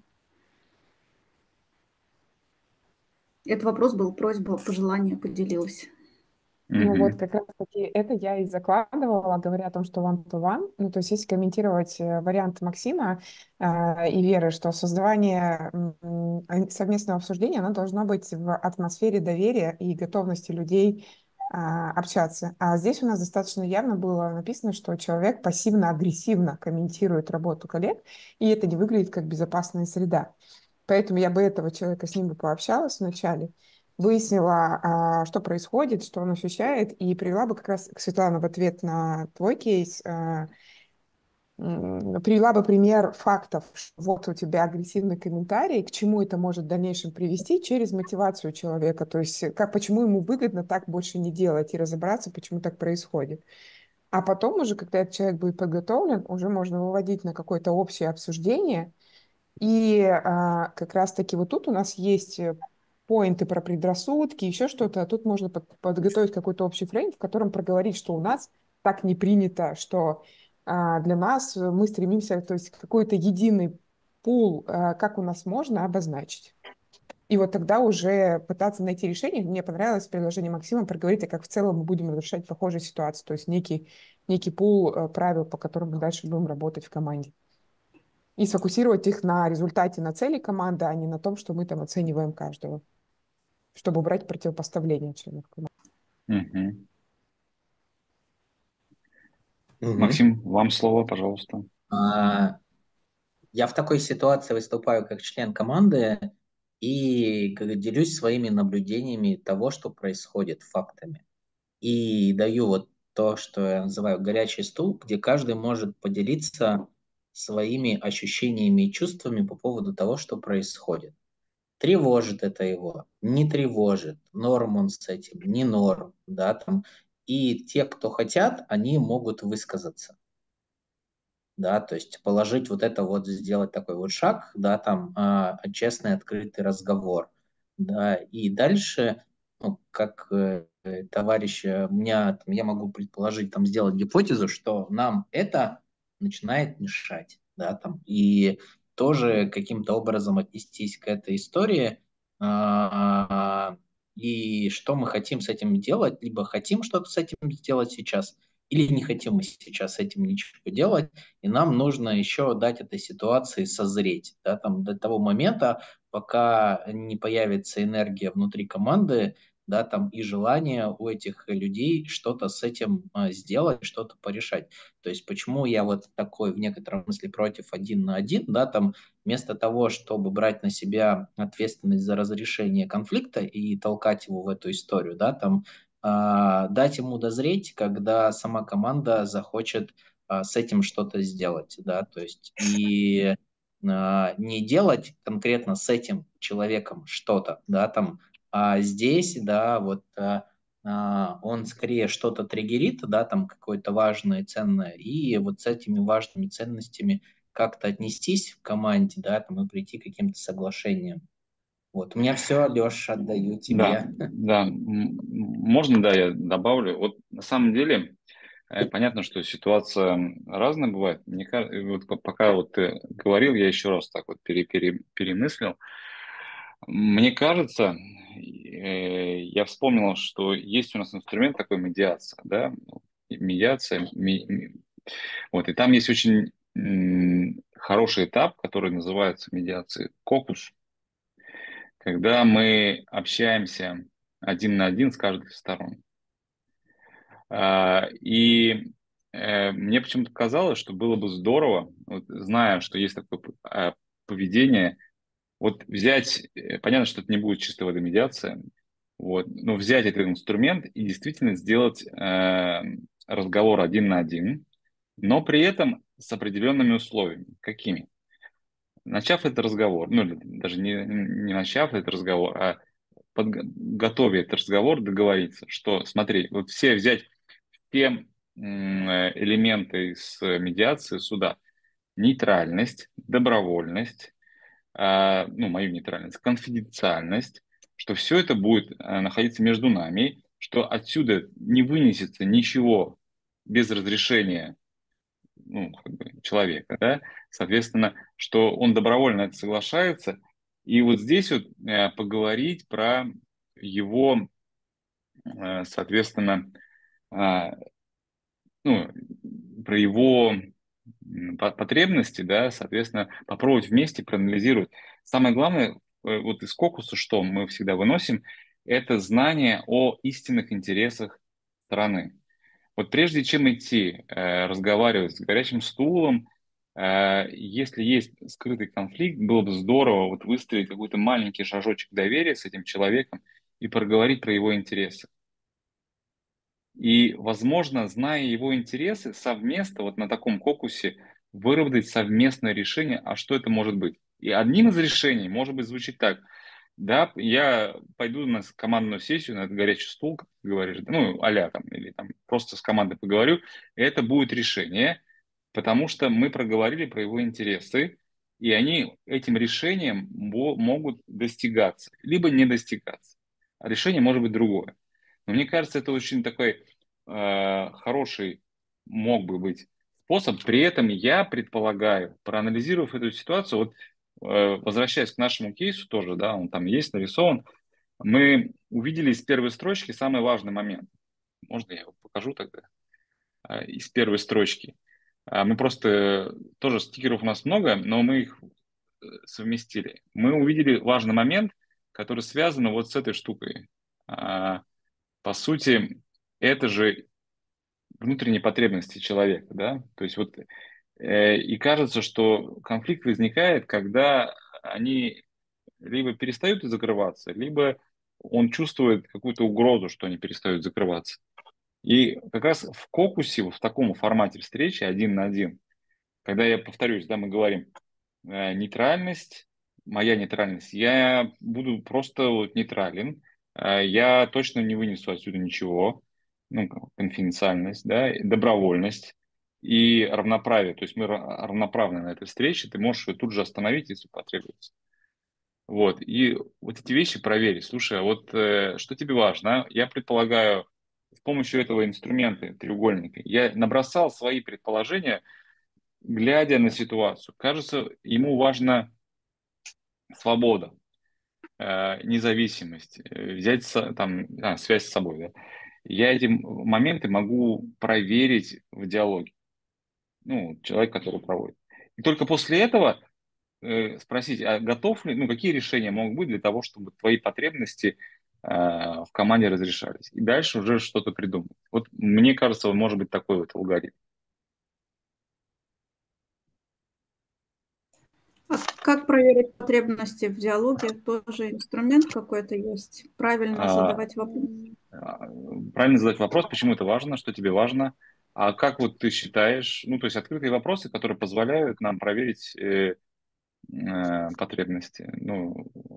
Это вопрос был, просьба, пожелание, поделилась. Ну вот Мгм. как раз-таки это я и закладывала, говоря о том, что one-to-one. Ну то есть если комментировать э, вариант Максима э, и Веры, что создавание м, м, совместного обсуждения, оно должно быть в атмосфере доверия и готовности людей а, общаться. А здесь у нас достаточно явно было написано, что человек пассивно-агрессивно комментирует работу коллег, и это не выглядит как безопасная среда. Поэтому я бы этого человека с ним бы пообщалась вначале, выяснила, а, что происходит, что он ощущает, и привела бы как раз, Светлана, в ответ на твой кейс, а, м, привела бы пример фактов. Что Вот у тебя агрессивный комментарий, к чему это может в дальнейшем привести через мотивацию человека, то есть э, как, почему ему выгодно так больше не делать и разобраться, почему так происходит. А потом уже, когда этот человек будет подготовлен, уже можно выводить на какое-то общее обсуждение, и а, как раз-таки вот тут у нас есть э, поинты про предрассудки, еще что-то. А тут можно под- подготовить какой-то общий фрейм, в котором проговорить, что у нас так не принято, что а, для нас э, мы стремимся, то есть какой-то единый пул, а, как у нас можно обозначить. И вот тогда уже пытаться найти решение. Мне понравилось предложение Максима проговорить, а как в целом мы будем разрешать похожие ситуации, то есть некий, некий пул э, правил, по которым мы дальше будем работать в команде. И сфокусировать их на результате, на цели команды, а не на том, что мы там оцениваем каждого, чтобы убрать противопоставление членов команды. Мгм. Мгм. Максим, вам слово, пожалуйста. А, Я в такой ситуации выступаю как член команды и как делюсь своими наблюдениями того, что происходит, фактами. И даю вот то, что я называю горячий стул, где каждый может поделиться своими ощущениями и чувствами по поводу того, что происходит. Тревожит это его, не тревожит, норм он с этим, не норм, да, там. И те, кто хотят, они могут высказаться, да, то есть положить вот это вот, сделать такой вот шаг, да, там, а, честный, открытый разговор, да, и дальше, ну, как э, э, товарищ, э, у меня, там, я могу предположить, там, сделать гипотезу, что нам это начинает мешать, да, там, и тоже каким-то образом отнестись к этой истории, а, и что мы хотим с этим делать, либо хотим что-то с этим сделать сейчас, или не хотим мы сейчас с этим ничего делать, и нам нужно еще дать этой ситуации созреть, да, там, до того момента, пока не появится энергия внутри команды, да, там, и желание у этих людей что-то с этим а, сделать, что-то порешать. То есть почему я вот такой в некотором смысле против один на один, да, там, вместо того, чтобы брать на себя ответственность за разрешение конфликта и толкать его в эту историю, да, там, а, дать ему дозреть, когда сама команда захочет а, с этим что-то сделать, да, то есть и а, не делать конкретно с этим человеком что-то, да, там, а здесь, да, вот а, а, он скорее что-то триггерит, да, там какое-то важное, ценное, и вот с этими важными ценностями как-то отнестись в команде, да, там, и прийти к каким-то соглашениям. Вот, у меня все, Леш, отдаю Да, тебе. да, м, можно, да, я добавлю. Вот на самом деле э, понятно, что ситуация разная бывает. Мне кажется, вот по- пока вот ты говорил, я еще раз так вот пере- пере- перемыслил. Мне кажется, э, я вспомнил, что есть у нас инструмент такой медиация, да, медиация, ми- ми- вот, и там есть очень м, хороший этап, который называется медиацией кокус, когда мы общаемся один на один с каждой из сторон. А, И э, мне почему-то казалось, что было бы здорово, вот, зная, что есть такое п- а, поведение, вот взять, э, понятно, что это не будет чистой воды медиация, вот, но взять этот инструмент и действительно сделать э, разговор один на один, но при этом с определенными условиями. Какими? Начав этот разговор, ну, или даже не, не начав этот разговор, а подго- готовя этот разговор, договориться, что, смотри, вот все взять все м, э, элементы из медиации суда: нейтральность, добровольность, э, ну, мою нейтральность, конфиденциальность, что все это будет э, находиться между нами, что отсюда не вынесется ничего без разрешения, ну, как бы человека, да, соответственно, что он добровольно на это соглашается, и вот здесь вот э, поговорить про его, э, соответственно, э, ну, про его м, по- потребности, да, соответственно, попробовать вместе проанализировать. Самое главное, э, вот из Кокуса, что мы всегда выносим, это знание о истинных интересах страны. Вот прежде чем идти э, разговаривать с горячим стулом, э, если есть скрытый конфликт, было бы здорово вот выстроить какой-то маленький шажочек доверия с этим человеком и проговорить про его интересы. И, возможно, зная его интересы, совместно вот на таком кокусе выработать совместное решение, а что это может быть. И одним из решений может быть звучит так: да, я пойду на с- командную сессию, на этот горячий стул, как ты говоришь, ну, а там, или там просто с командой поговорю, и это будет решение, потому что мы проговорили про его интересы, и они этим решением мо- могут достигаться, либо не достигаться. А решение может быть другое. Но мне кажется, это очень такой э, хороший мог бы быть способ. При этом я предполагаю, проанализировав эту ситуацию, вот э, возвращаясь к нашему кейсу тоже, да, он там есть нарисован, мы увидели из первой строчки самый важный момент. Можно я его покажу тогда? Э, Из первой строчки. А Мы просто, тоже стикеров у нас много, но мы их э, совместили. Мы увидели важный момент, который связан вот с этой штукой. А, По сути, это же внутренние потребности человека, да, то есть вот э, и кажется, что конфликт возникает, когда они либо перестают закрываться, либо он чувствует какую-то угрозу, что они перестают закрываться. И как раз в кокусе, в таком формате встречи один на один, когда я повторюсь, да, мы говорим э, нейтральность, моя нейтральность, я буду просто вот нейтрален, э, я точно не вынесу отсюда ничего, ну, как конфиденциальность, да, и добровольность и равноправие, то есть мы ра- равноправны на этой встрече, ты можешь ее тут же остановить, если потребуется. Вот, и вот эти вещи проверить. Слушай, а вот э, что тебе важно? Я предполагаю, с помощью этого инструмента, треугольника, я набросал свои предположения, глядя на ситуацию. Кажется, ему важна свобода, э, независимость, э, взять со- там, а, связь с собой. Да? Я эти моменты могу проверить в диалоге. Ну, человек, который проводит. И только после этого э, спросить, а готов ли, ну, какие решения могут быть для того, чтобы твои потребности э, в команде разрешались. И дальше уже что-то придумать. Вот мне кажется, он может быть такой вот алгоритм. А как проверить потребности в диалоге? Тоже инструмент какой-то есть. Правильно А, задавать вопрос. а, Правильно задать вопрос, почему это важно, что тебе важно, а как вот ты считаешь, ну, то есть открытые вопросы, которые позволяют нам проверить э, э, потребности. Ну,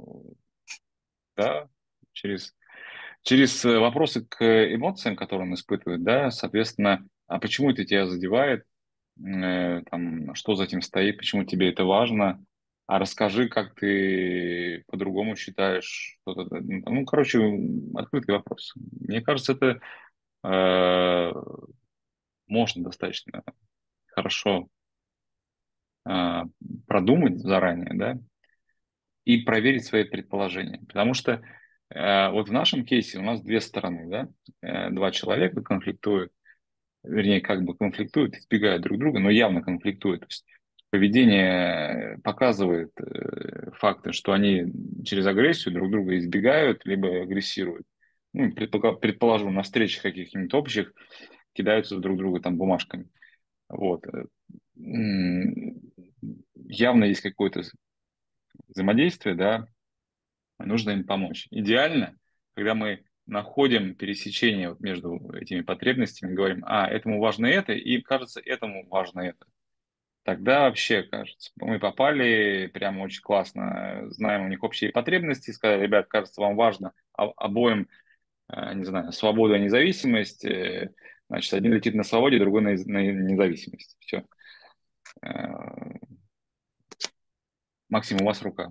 да, через, через э, вопросы к эмоциям, которые он испытывает, да, соответственно, а почему это тебя задевает, э, там, что за этим стоит, почему тебе это важно, а расскажи, как ты по-другому считаешь что-то. Да. Ну, короче, открытый вопрос. Мне кажется, это э, можно достаточно хорошо э, продумать заранее, да, и проверить свои предположения. Потому что э, вот в нашем кейсе у нас две стороны, да, Э, два человека конфликтуют, вернее, как бы конфликтуют, избегают друг друга, но явно конфликтуют. То есть поведение показывает э, факты, что они через агрессию друг друга избегают, либо агрессируют. Ну, предпола- предположу, на встречах каких-нибудь общих кидаются друг друга там бумажками. Вот. Э, м, Явно есть какое-то взаимодействие, да, нужно им помочь. Идеально, когда мы находим пересечение вот между этими потребностями, говорим, а, этому важно это, и кажется, этому важно это. Тогда вообще, кажется, мы попали прямо очень классно, знаем у них общие потребности, сказали, ребят, кажется, вам важно о- обоим, э, не знаю, свобода и независимость, э, значит, один летит на свободе, другой на, на независимости. Все. Максим, у вас рука.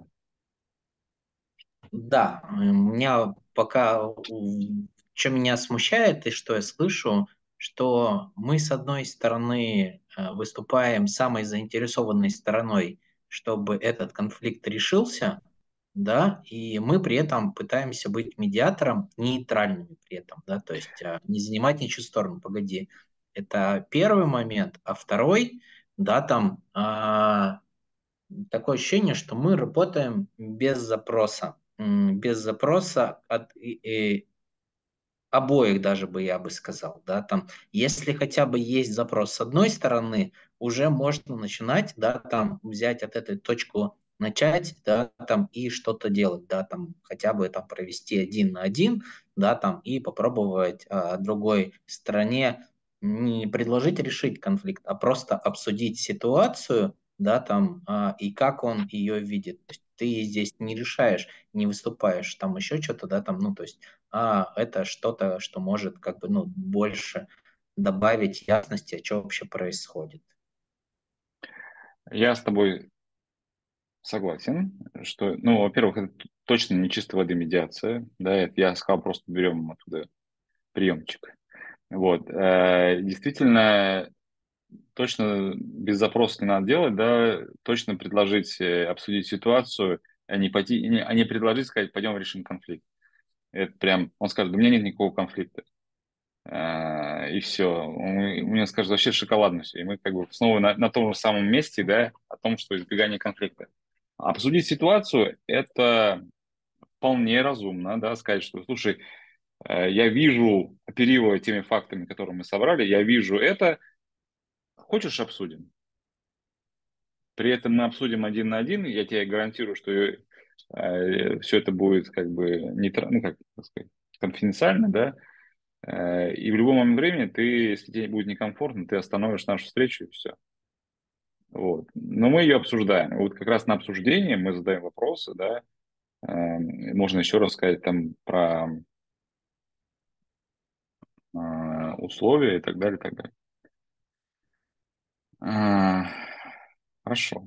Да, у меня пока, что меня смущает и что я слышу, что мы, с одной стороны, э, выступаем самой заинтересованной стороной, чтобы этот конфликт решился, да, и мы при этом пытаемся быть медиатором, нейтральными при этом, да, то есть э, не занимать ничью сторону, погоди. Это первый момент. А второй, да, там а, такое ощущение, что мы работаем без запроса. М, Без запроса от и- и обоих даже бы я бы сказал, да, там, если хотя бы есть запрос с одной стороны, уже можно начинать, да, там, взять от этой точку, начать, да, там, и что-то делать, да, там, хотя бы там провести один на один, да, там, и попробовать а, другой стороне не предложить решить конфликт, а просто обсудить ситуацию, да, там, а, и как он ее видит. То есть ты здесь не решаешь, не выступаешь, там еще что-то, да, там, ну, то есть а это что-то, что может как бы, ну, больше добавить ясности, о чем вообще происходит. Я с тобой согласен, что, ну, во-первых, это т- точно не чистой воды медиация, да, это я сказал, просто берем оттуда приемчик. Вот, э, действительно, точно без запроса не надо делать, да, точно предложить э, обсудить ситуацию, а не, пойти, не- а не предложить сказать, пойдем решим конфликт. Это прям, он скажет, у меня нет никакого конфликта. А, и все. Он, мне скажет, вообще шоколадно все. И мы как бы снова на, на том же самом месте, да, о том, что избегание конфликта. Обсудить ситуацию– это вполне разумно, да, сказать, что, слушай, э, я вижу, оперируя теми фактами, которые мы собрали, я вижу это, хочешь обсудим? При этом мы обсудим один на один, и я тебе гарантирую, что э, все это будет как бы нейтра- ну, как так сказать, конфиденциально, да, э, и в любой момент времени ты, если тебе будет некомфортно, ты остановишь нашу встречу и все. Вот. Но мы ее обсуждаем. И вот как раз на обсуждении мы задаем вопросы, да, э, можно еще раз сказать там про э, условия и так далее, и так далее. А, хорошо.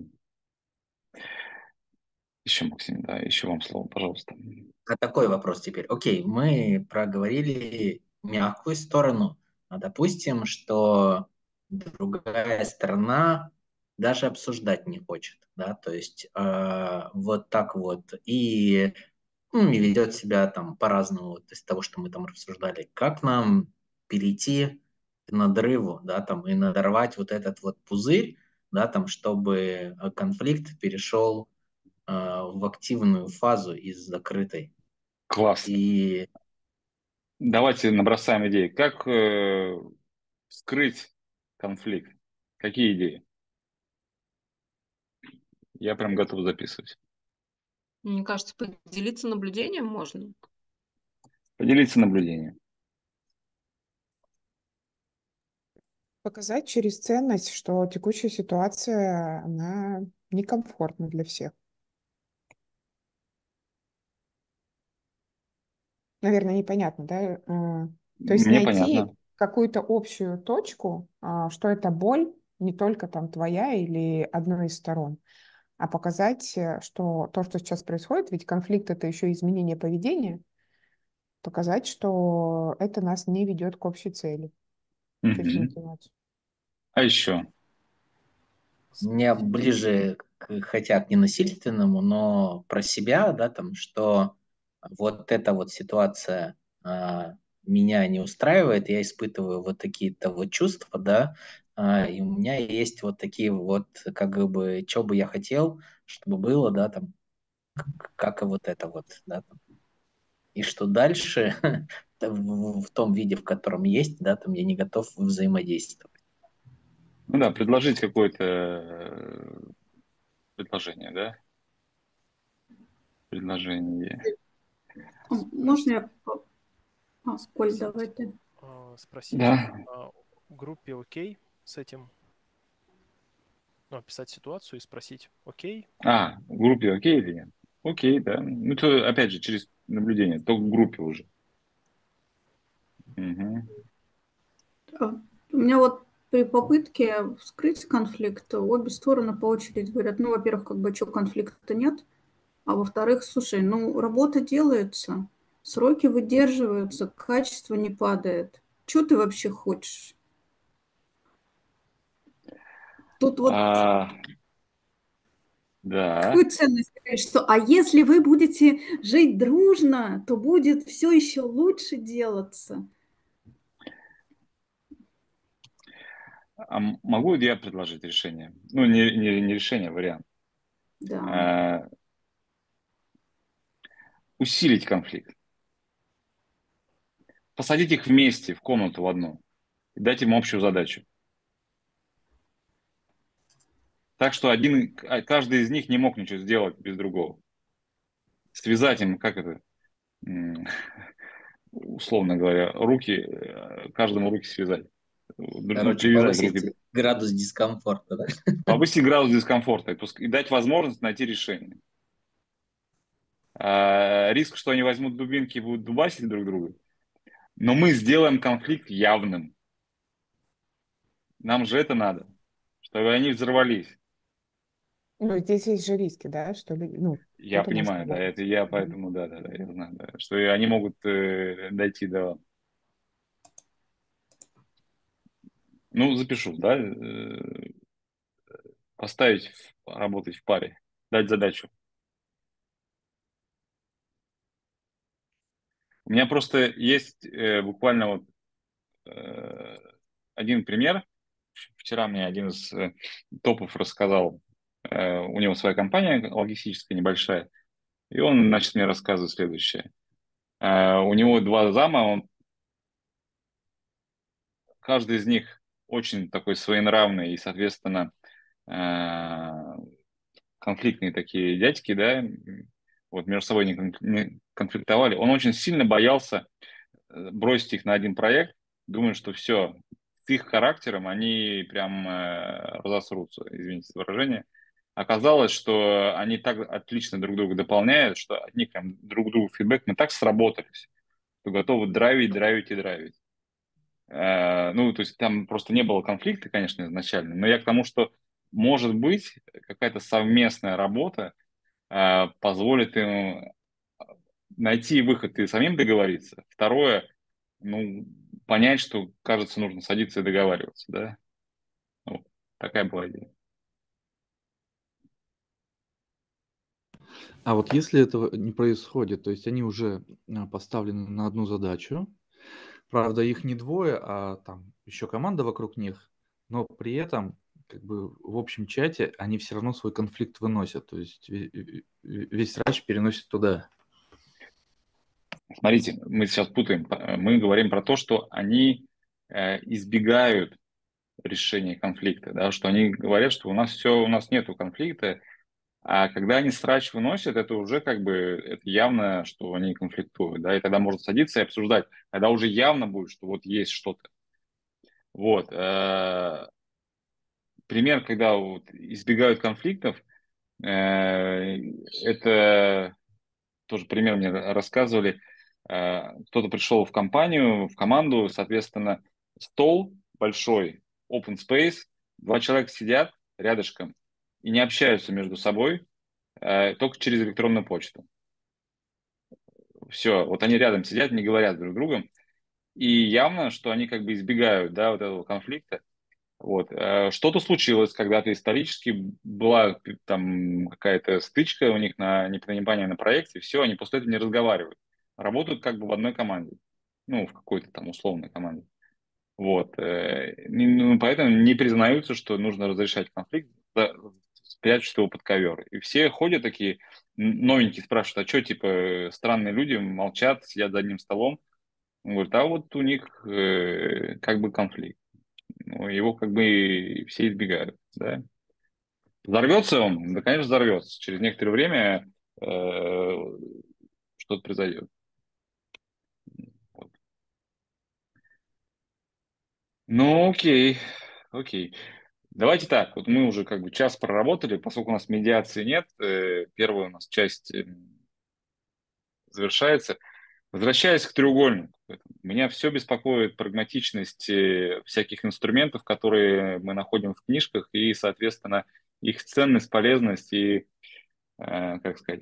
Еще, Максим, да, еще вам слово, пожалуйста. А такой вопрос теперь. Окей, мы проговорили мягкую сторону, а допустим, что другая сторона даже обсуждать не хочет, да, то есть э, вот так вот и, ну, и ведет себя там по-разному вот из того, что мы там рассуждали. Как нам перейти к надрыву, да, там и надорвать вот этот вот пузырь, да, там, чтобы э, конфликт перешел э, в активную фазу из закрытой. Класс. И Давайте набросаем идеи. Как э, скрыть конфликт? Какие идеи? Я прям готов записывать. Мне кажется, поделиться наблюдением можно. Поделиться наблюдением. Показать через ценность, что текущая ситуация, она некомфортна для всех. Наверное, непонятно, да? Э, То есть Мне найти понятно. какую-то общую точку, а, что это боль не только там твоя или одной из сторон, а показать, э, что то, что сейчас происходит, ведь конфликт — это еще изменение поведения, показать, что это нас не ведет к общей цели через Мгм. мотивацию. А еще? мне ближе, к, хотя к ненасильственному, но про себя, да, там, что вот эта вот ситуация а, меня не устраивает, я испытываю вот такие-то вот чувства, да, а, и у меня есть вот такие вот, как бы, что бы я хотел, чтобы было, да, там, к- как и вот это вот, да, там. И что дальше в, в том виде, в котором есть, да, там я не готов взаимодействовать. Ну да, предложить какое-то э, предложение, да? Предложение. А можно я... по- А, Коль, давай ты. А, Спросить, Да. а, в группе окей с этим, ну, описать ситуацию и спросить, окей, А, в группе окей или нет? Окей, да. Ну, то, опять же, через наблюдение, только в группе уже. Мгм. А, У меня вот при попытке вскрыть конфликт обе стороны по очереди говорят, ну, во-первых, как бы, чё, конфликта нет, а во-вторых, слушай, ну, работа делается, сроки выдерживаются, качество не падает. Чё ты вообще хочешь? Тут вот А, да. какую ценность говоришь, что а если вы будете жить дружно, то будет все еще лучше делаться. А м- могу я предложить решение? Ну, не, не, не решение, а вариант. Да. А, усилить конфликт. Посадить их вместе в комнату в одну и дать им общую задачу. Так что один, к- каждый из них не мог ничего сделать без другого. Связать им, как это, м, условно говоря, руки, э, каждому руки связать. Ну, Короче, привязать повысить руки. градус дискомфорта, да? Повысить градус дискомфорта и пуск- и дать возможность найти решение. А, риск, что они возьмут дубинки и будут дубасить друг друга. Но мы сделаем конфликт явным. Нам же это надо, чтобы они взорвались. Ну, здесь есть же риски, да, что ли, ну, Я кто-то может понимаю, да, это взорваться. я Мгм. поэтому, да, да, да, я знаю, да, что и они могут э, дойти до, ну, запишу, да, э, поставить, в- работать в паре, дать задачу. У меня просто есть э, буквально вот э, один пример. Вчера мне один из э, топов рассказал, э, у него своя компания логистическая небольшая, и он, значит, мне рассказывает следующее. Э, у него два зама, он, каждый из них очень такой своенравный и, соответственно, э, конфликтные такие дядьки, да, вот между собой не кон- не конфликтовали. Он очень сильно боялся э, бросить их на один проект, думая, что все, с их характером они прям э, разосрутся, извините за выражение. Оказалось, что они так отлично друг друга дополняют, что от них прям друг другу фидбэк, мы так сработались, что готовы драйвить, драйвить и драйвить. Э, Ну, то есть там просто не было конфликта, конечно, изначально, но я к тому, что может быть какая-то совместная работа э, позволит им найти выход и самим договориться. Второе, ну, понять, что, кажется, нужно садиться и договариваться, да. Вот, такая была идея. А вот если этого не происходит, то есть они уже а, поставлены на одну задачу, правда, их не двое, а там еще команда вокруг них, но при этом как бы в общем чате они все равно свой конфликт выносят, то есть ве- ве- весь срач переносит туда. Смотрите, мы сейчас путаем. Мы говорим про то, что они э, избегают решения конфликта, да, что они говорят, что у нас все, у нас нету конфликта, а когда они срач выносят, это уже как бы это явно, что они конфликтуют, да, и тогда можно садиться и обсуждать. Тогда уже явно будет, что вот есть что-то. Вот. э, Пример, когда вот избегают конфликтов, э, это тоже пример мне рассказывали. Э, Кто-то пришел в компанию, в команду, соответственно, стол большой, open space, два человека сидят рядышком и не общаются между собой, э, только через электронную почту. Все, вот они рядом сидят, не говорят друг с другом, и явно, что они как бы избегают, да, вот этого конфликта. Вот. Э, Что-то случилось когда-то исторически, была там какая-то стычка у них на непонимание на проекте, все, они после этого не разговаривают. Работают как бы в одной команде, ну, в какой-то там условной команде. Вот. э, Ну, поэтому не признаются, что нужно разрешать конфликт, да, спрячут его под ковер. И все ходят такие, н- новенькие спрашивают, а что, типа, э, странные люди молчат, сидят за одним столом. Он говорит, а вот у них э, как бы конфликт. Ну, его как бы и все избегают, да. Взорвется он? Да, конечно, взорвется. Через некоторое время э, что-то произойдет. Вот. Ну, окей, окей. Давайте так, вот мы уже как бы час проработали, поскольку у нас медиации нет, э, первая у нас часть э, завершается. Возвращаясь к треугольнику, меня все беспокоит прагматичность э, всяких инструментов, которые мы находим в книжках, и, соответственно, их ценность, полезность и, э, как сказать,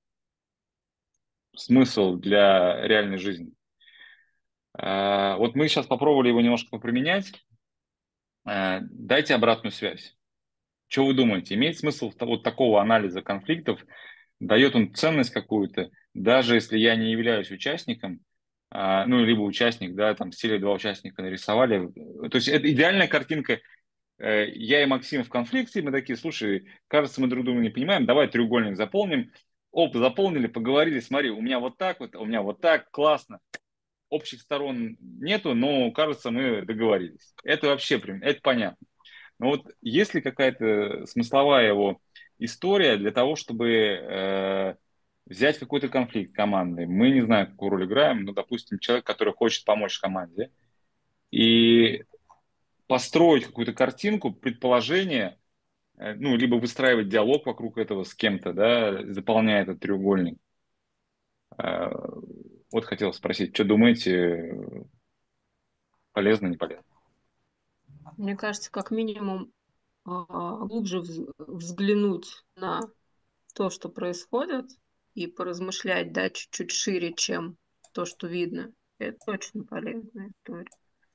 смысл для реальной жизни. Э, Вот мы сейчас попробовали его немножко поприменять. Э, Дайте обратную связь. Что вы думаете? Имеет смысл вот такого анализа конфликтов? Дает он ценность какую-то, даже если я не являюсь участником, а, ну, либо участник, да, там, в стиле два участника нарисовали. То есть это идеальная картинка. Э, Я и Максим в конфликте, мы такие, слушай, кажется, мы друг друга не понимаем, давай треугольник заполним. Оп, заполнили, поговорили, смотри, у меня вот так вот, у меня вот так, классно. Общих сторон нету, но, кажется, мы договорились. Это вообще, прям- это понятно. Но вот есть ли какая-то смысловая его история для того, чтобы э, взять какой-то конфликт команды? Мы не знаем, какую роль играем, но, допустим, человек, который хочет помочь команде, и построить какую-то картинку, предположение, э, ну, либо выстраивать диалог вокруг этого с кем-то, да, заполняя этот треугольник. Э, вот хотел спросить, что думаете, полезно, не полезно? Мне кажется, как минимум а, глубже вз- взглянуть на то, что происходит, и поразмышлять, да, чуть-чуть шире, чем то, что видно. Это точно полезная история.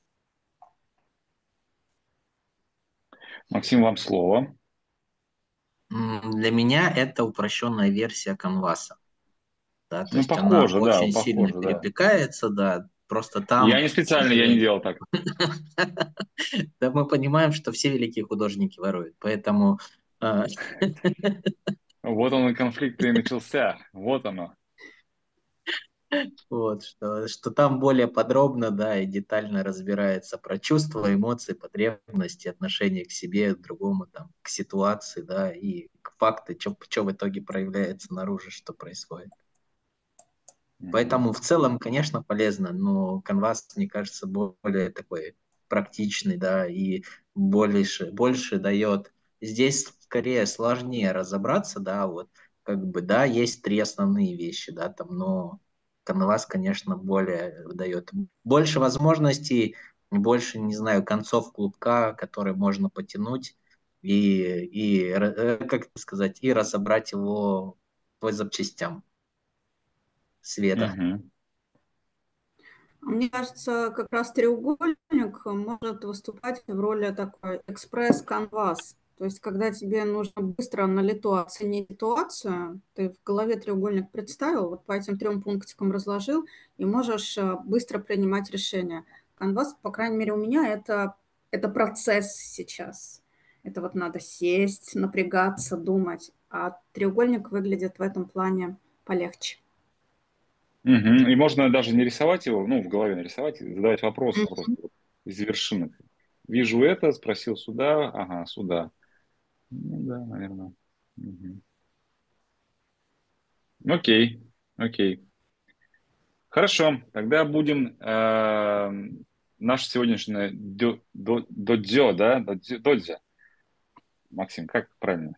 Максим, вам слово. М, Для меня это упрощенная версия канваса. Да, то Ну, есть она похоже, да, очень сильно похоже, да. перекликается, да, просто Я там не специально, я не уже... делал так. Да, мы понимаем, что все великие художники воруют, поэтому а, Вот он и конфликт и начался. Вот оно. вот, что, что там более подробно, да, и детально разбирается про чувства, эмоции, потребности, отношения к себе, к другому, там, к ситуации, да, и к факту, что в итоге проявляется наружу, что происходит. Мгм. Поэтому в целом, конечно, полезно, но Canvas, мне кажется, более такой практичный, да, и больше, больше дает. Здесь скорее сложнее разобраться, да, вот, как бы, да, есть три основные вещи, да, там, но Canvas, конечно, более дает больше возможностей, больше, не знаю, концов клубка, которые можно потянуть и, и э, как это сказать, и разобрать его по запчастям света. Мгм. Мне кажется, как раз треугольник может выступать в роли такой экспресс-канвас. То есть, когда тебе нужно быстро на лету оценить ситуацию, ты в голове треугольник представил, вот по этим трем пунктикам разложил, и можешь э, быстро принимать решения. Канвас, по крайней мере, у меня это, это процесс сейчас. Это вот надо сесть, напрягаться, думать. А треугольник выглядит в этом плане полегче. Мгм. И можно даже не рисовать его, ну, в голове нарисовать, и задавать вопросы просто вот из вершинок. Вижу это, спросил сюда, ага, сюда. Ну да, наверное. Мгм. Окей, окей. Хорошо, тогда будем э, наше сегодняшнее дё- до- додзё, да, додзё, додзё. Максим, как правильно?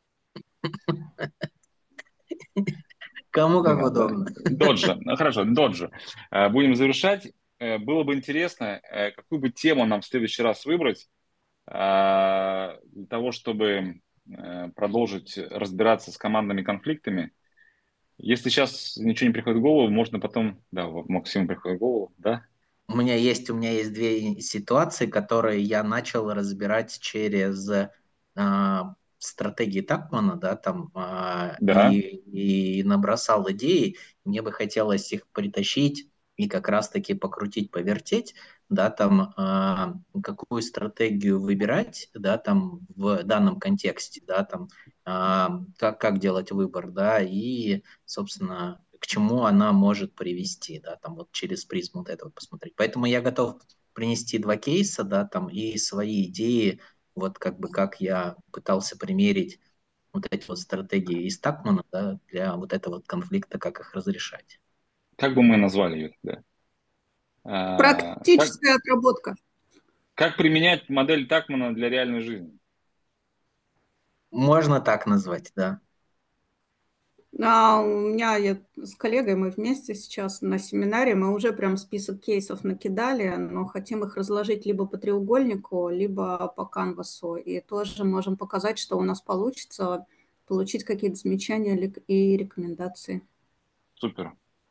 Кому как Да, да. удобно. Доджа. Ну, хорошо, доджа. Э, Будем завершать. Э, Было бы интересно, э, какую бы тему нам в следующий раз выбрать, э, для того, чтобы э, продолжить разбираться с командными конфликтами. Если сейчас ничего не приходит в голову, можно потом... Да, вот Максиму приходит в голову, да? У меня есть, у меня есть две ситуации, которые я начал разбирать через а, стратегии Такмана, да, там, а, Да. и, и набросал идеи. Мне бы хотелось их притащить и как раз-таки покрутить, повертеть, да, там, а, какую стратегию выбирать, да, там, в данном контексте, да, там, а, как, как делать выбор, да, и, собственно, к чему она может привести, да, там вот через призму вот этого посмотреть. Поэтому я готов принести два кейса, да, там и свои идеи, вот как бы как я пытался примерить вот эти вот стратегии из Такмана, да, для вот этого вот конфликта, как их разрешать. Как бы мы назвали ее тогда? А, Как, Практическая отработка. как применять модель Такмана для реальной жизни? Можно так назвать, да. А у меня я с коллегой, мы вместе сейчас на семинаре, мы уже прям список кейсов накидали, но хотим их разложить либо по треугольнику, либо по канвасу. И тоже можем показать, что у нас получится, получить какие-то замечания ли- и рекомендации. Супер.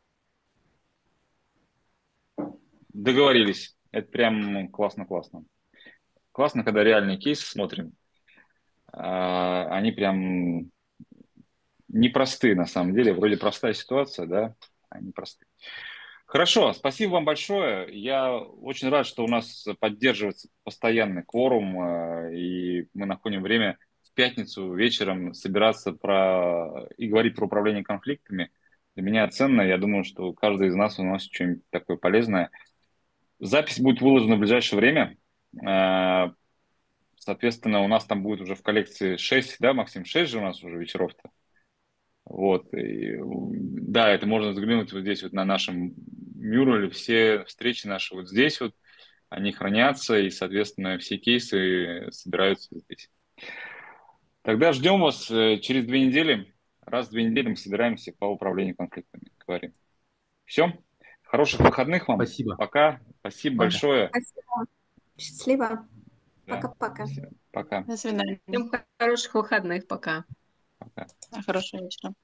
Договорились. Это прям классно-классно. Классно, когда реальные кейсы смотрим. А, Они прям непростые на самом деле. Вроде простая ситуация, да? Они простые. Хорошо, спасибо вам большое. Я очень рад, что у нас поддерживается постоянный кворум, э, и мы находим время в пятницу вечером собираться про... и говорить про управление конфликтами. Для меня ценно. Я думаю, что каждый из нас уносит что-нибудь такое полезное. Запись будет выложена в ближайшее время. Э, Соответственно, у нас там будет уже в коллекции шесть, да, Максим, шесть же у нас уже вечеров-то. Вот. И, да, это можно заглянуть вот здесь вот на нашем мюрале. Все встречи наши вот здесь вот, они хранятся, и, соответственно, все кейсы собираются здесь. Тогда ждем вас э, через две недели. Раз в две недели мы собираемся по управлению конфликтами, говорим. Все. Хороших выходных вам. Спасибо. Пока. Спасибо Пока. большое. Спасибо. Счастливо. Да. Пока-пока. Всё. Пока. До свидания. Всем хороших выходных, пока. Пока. Хорошего вечера.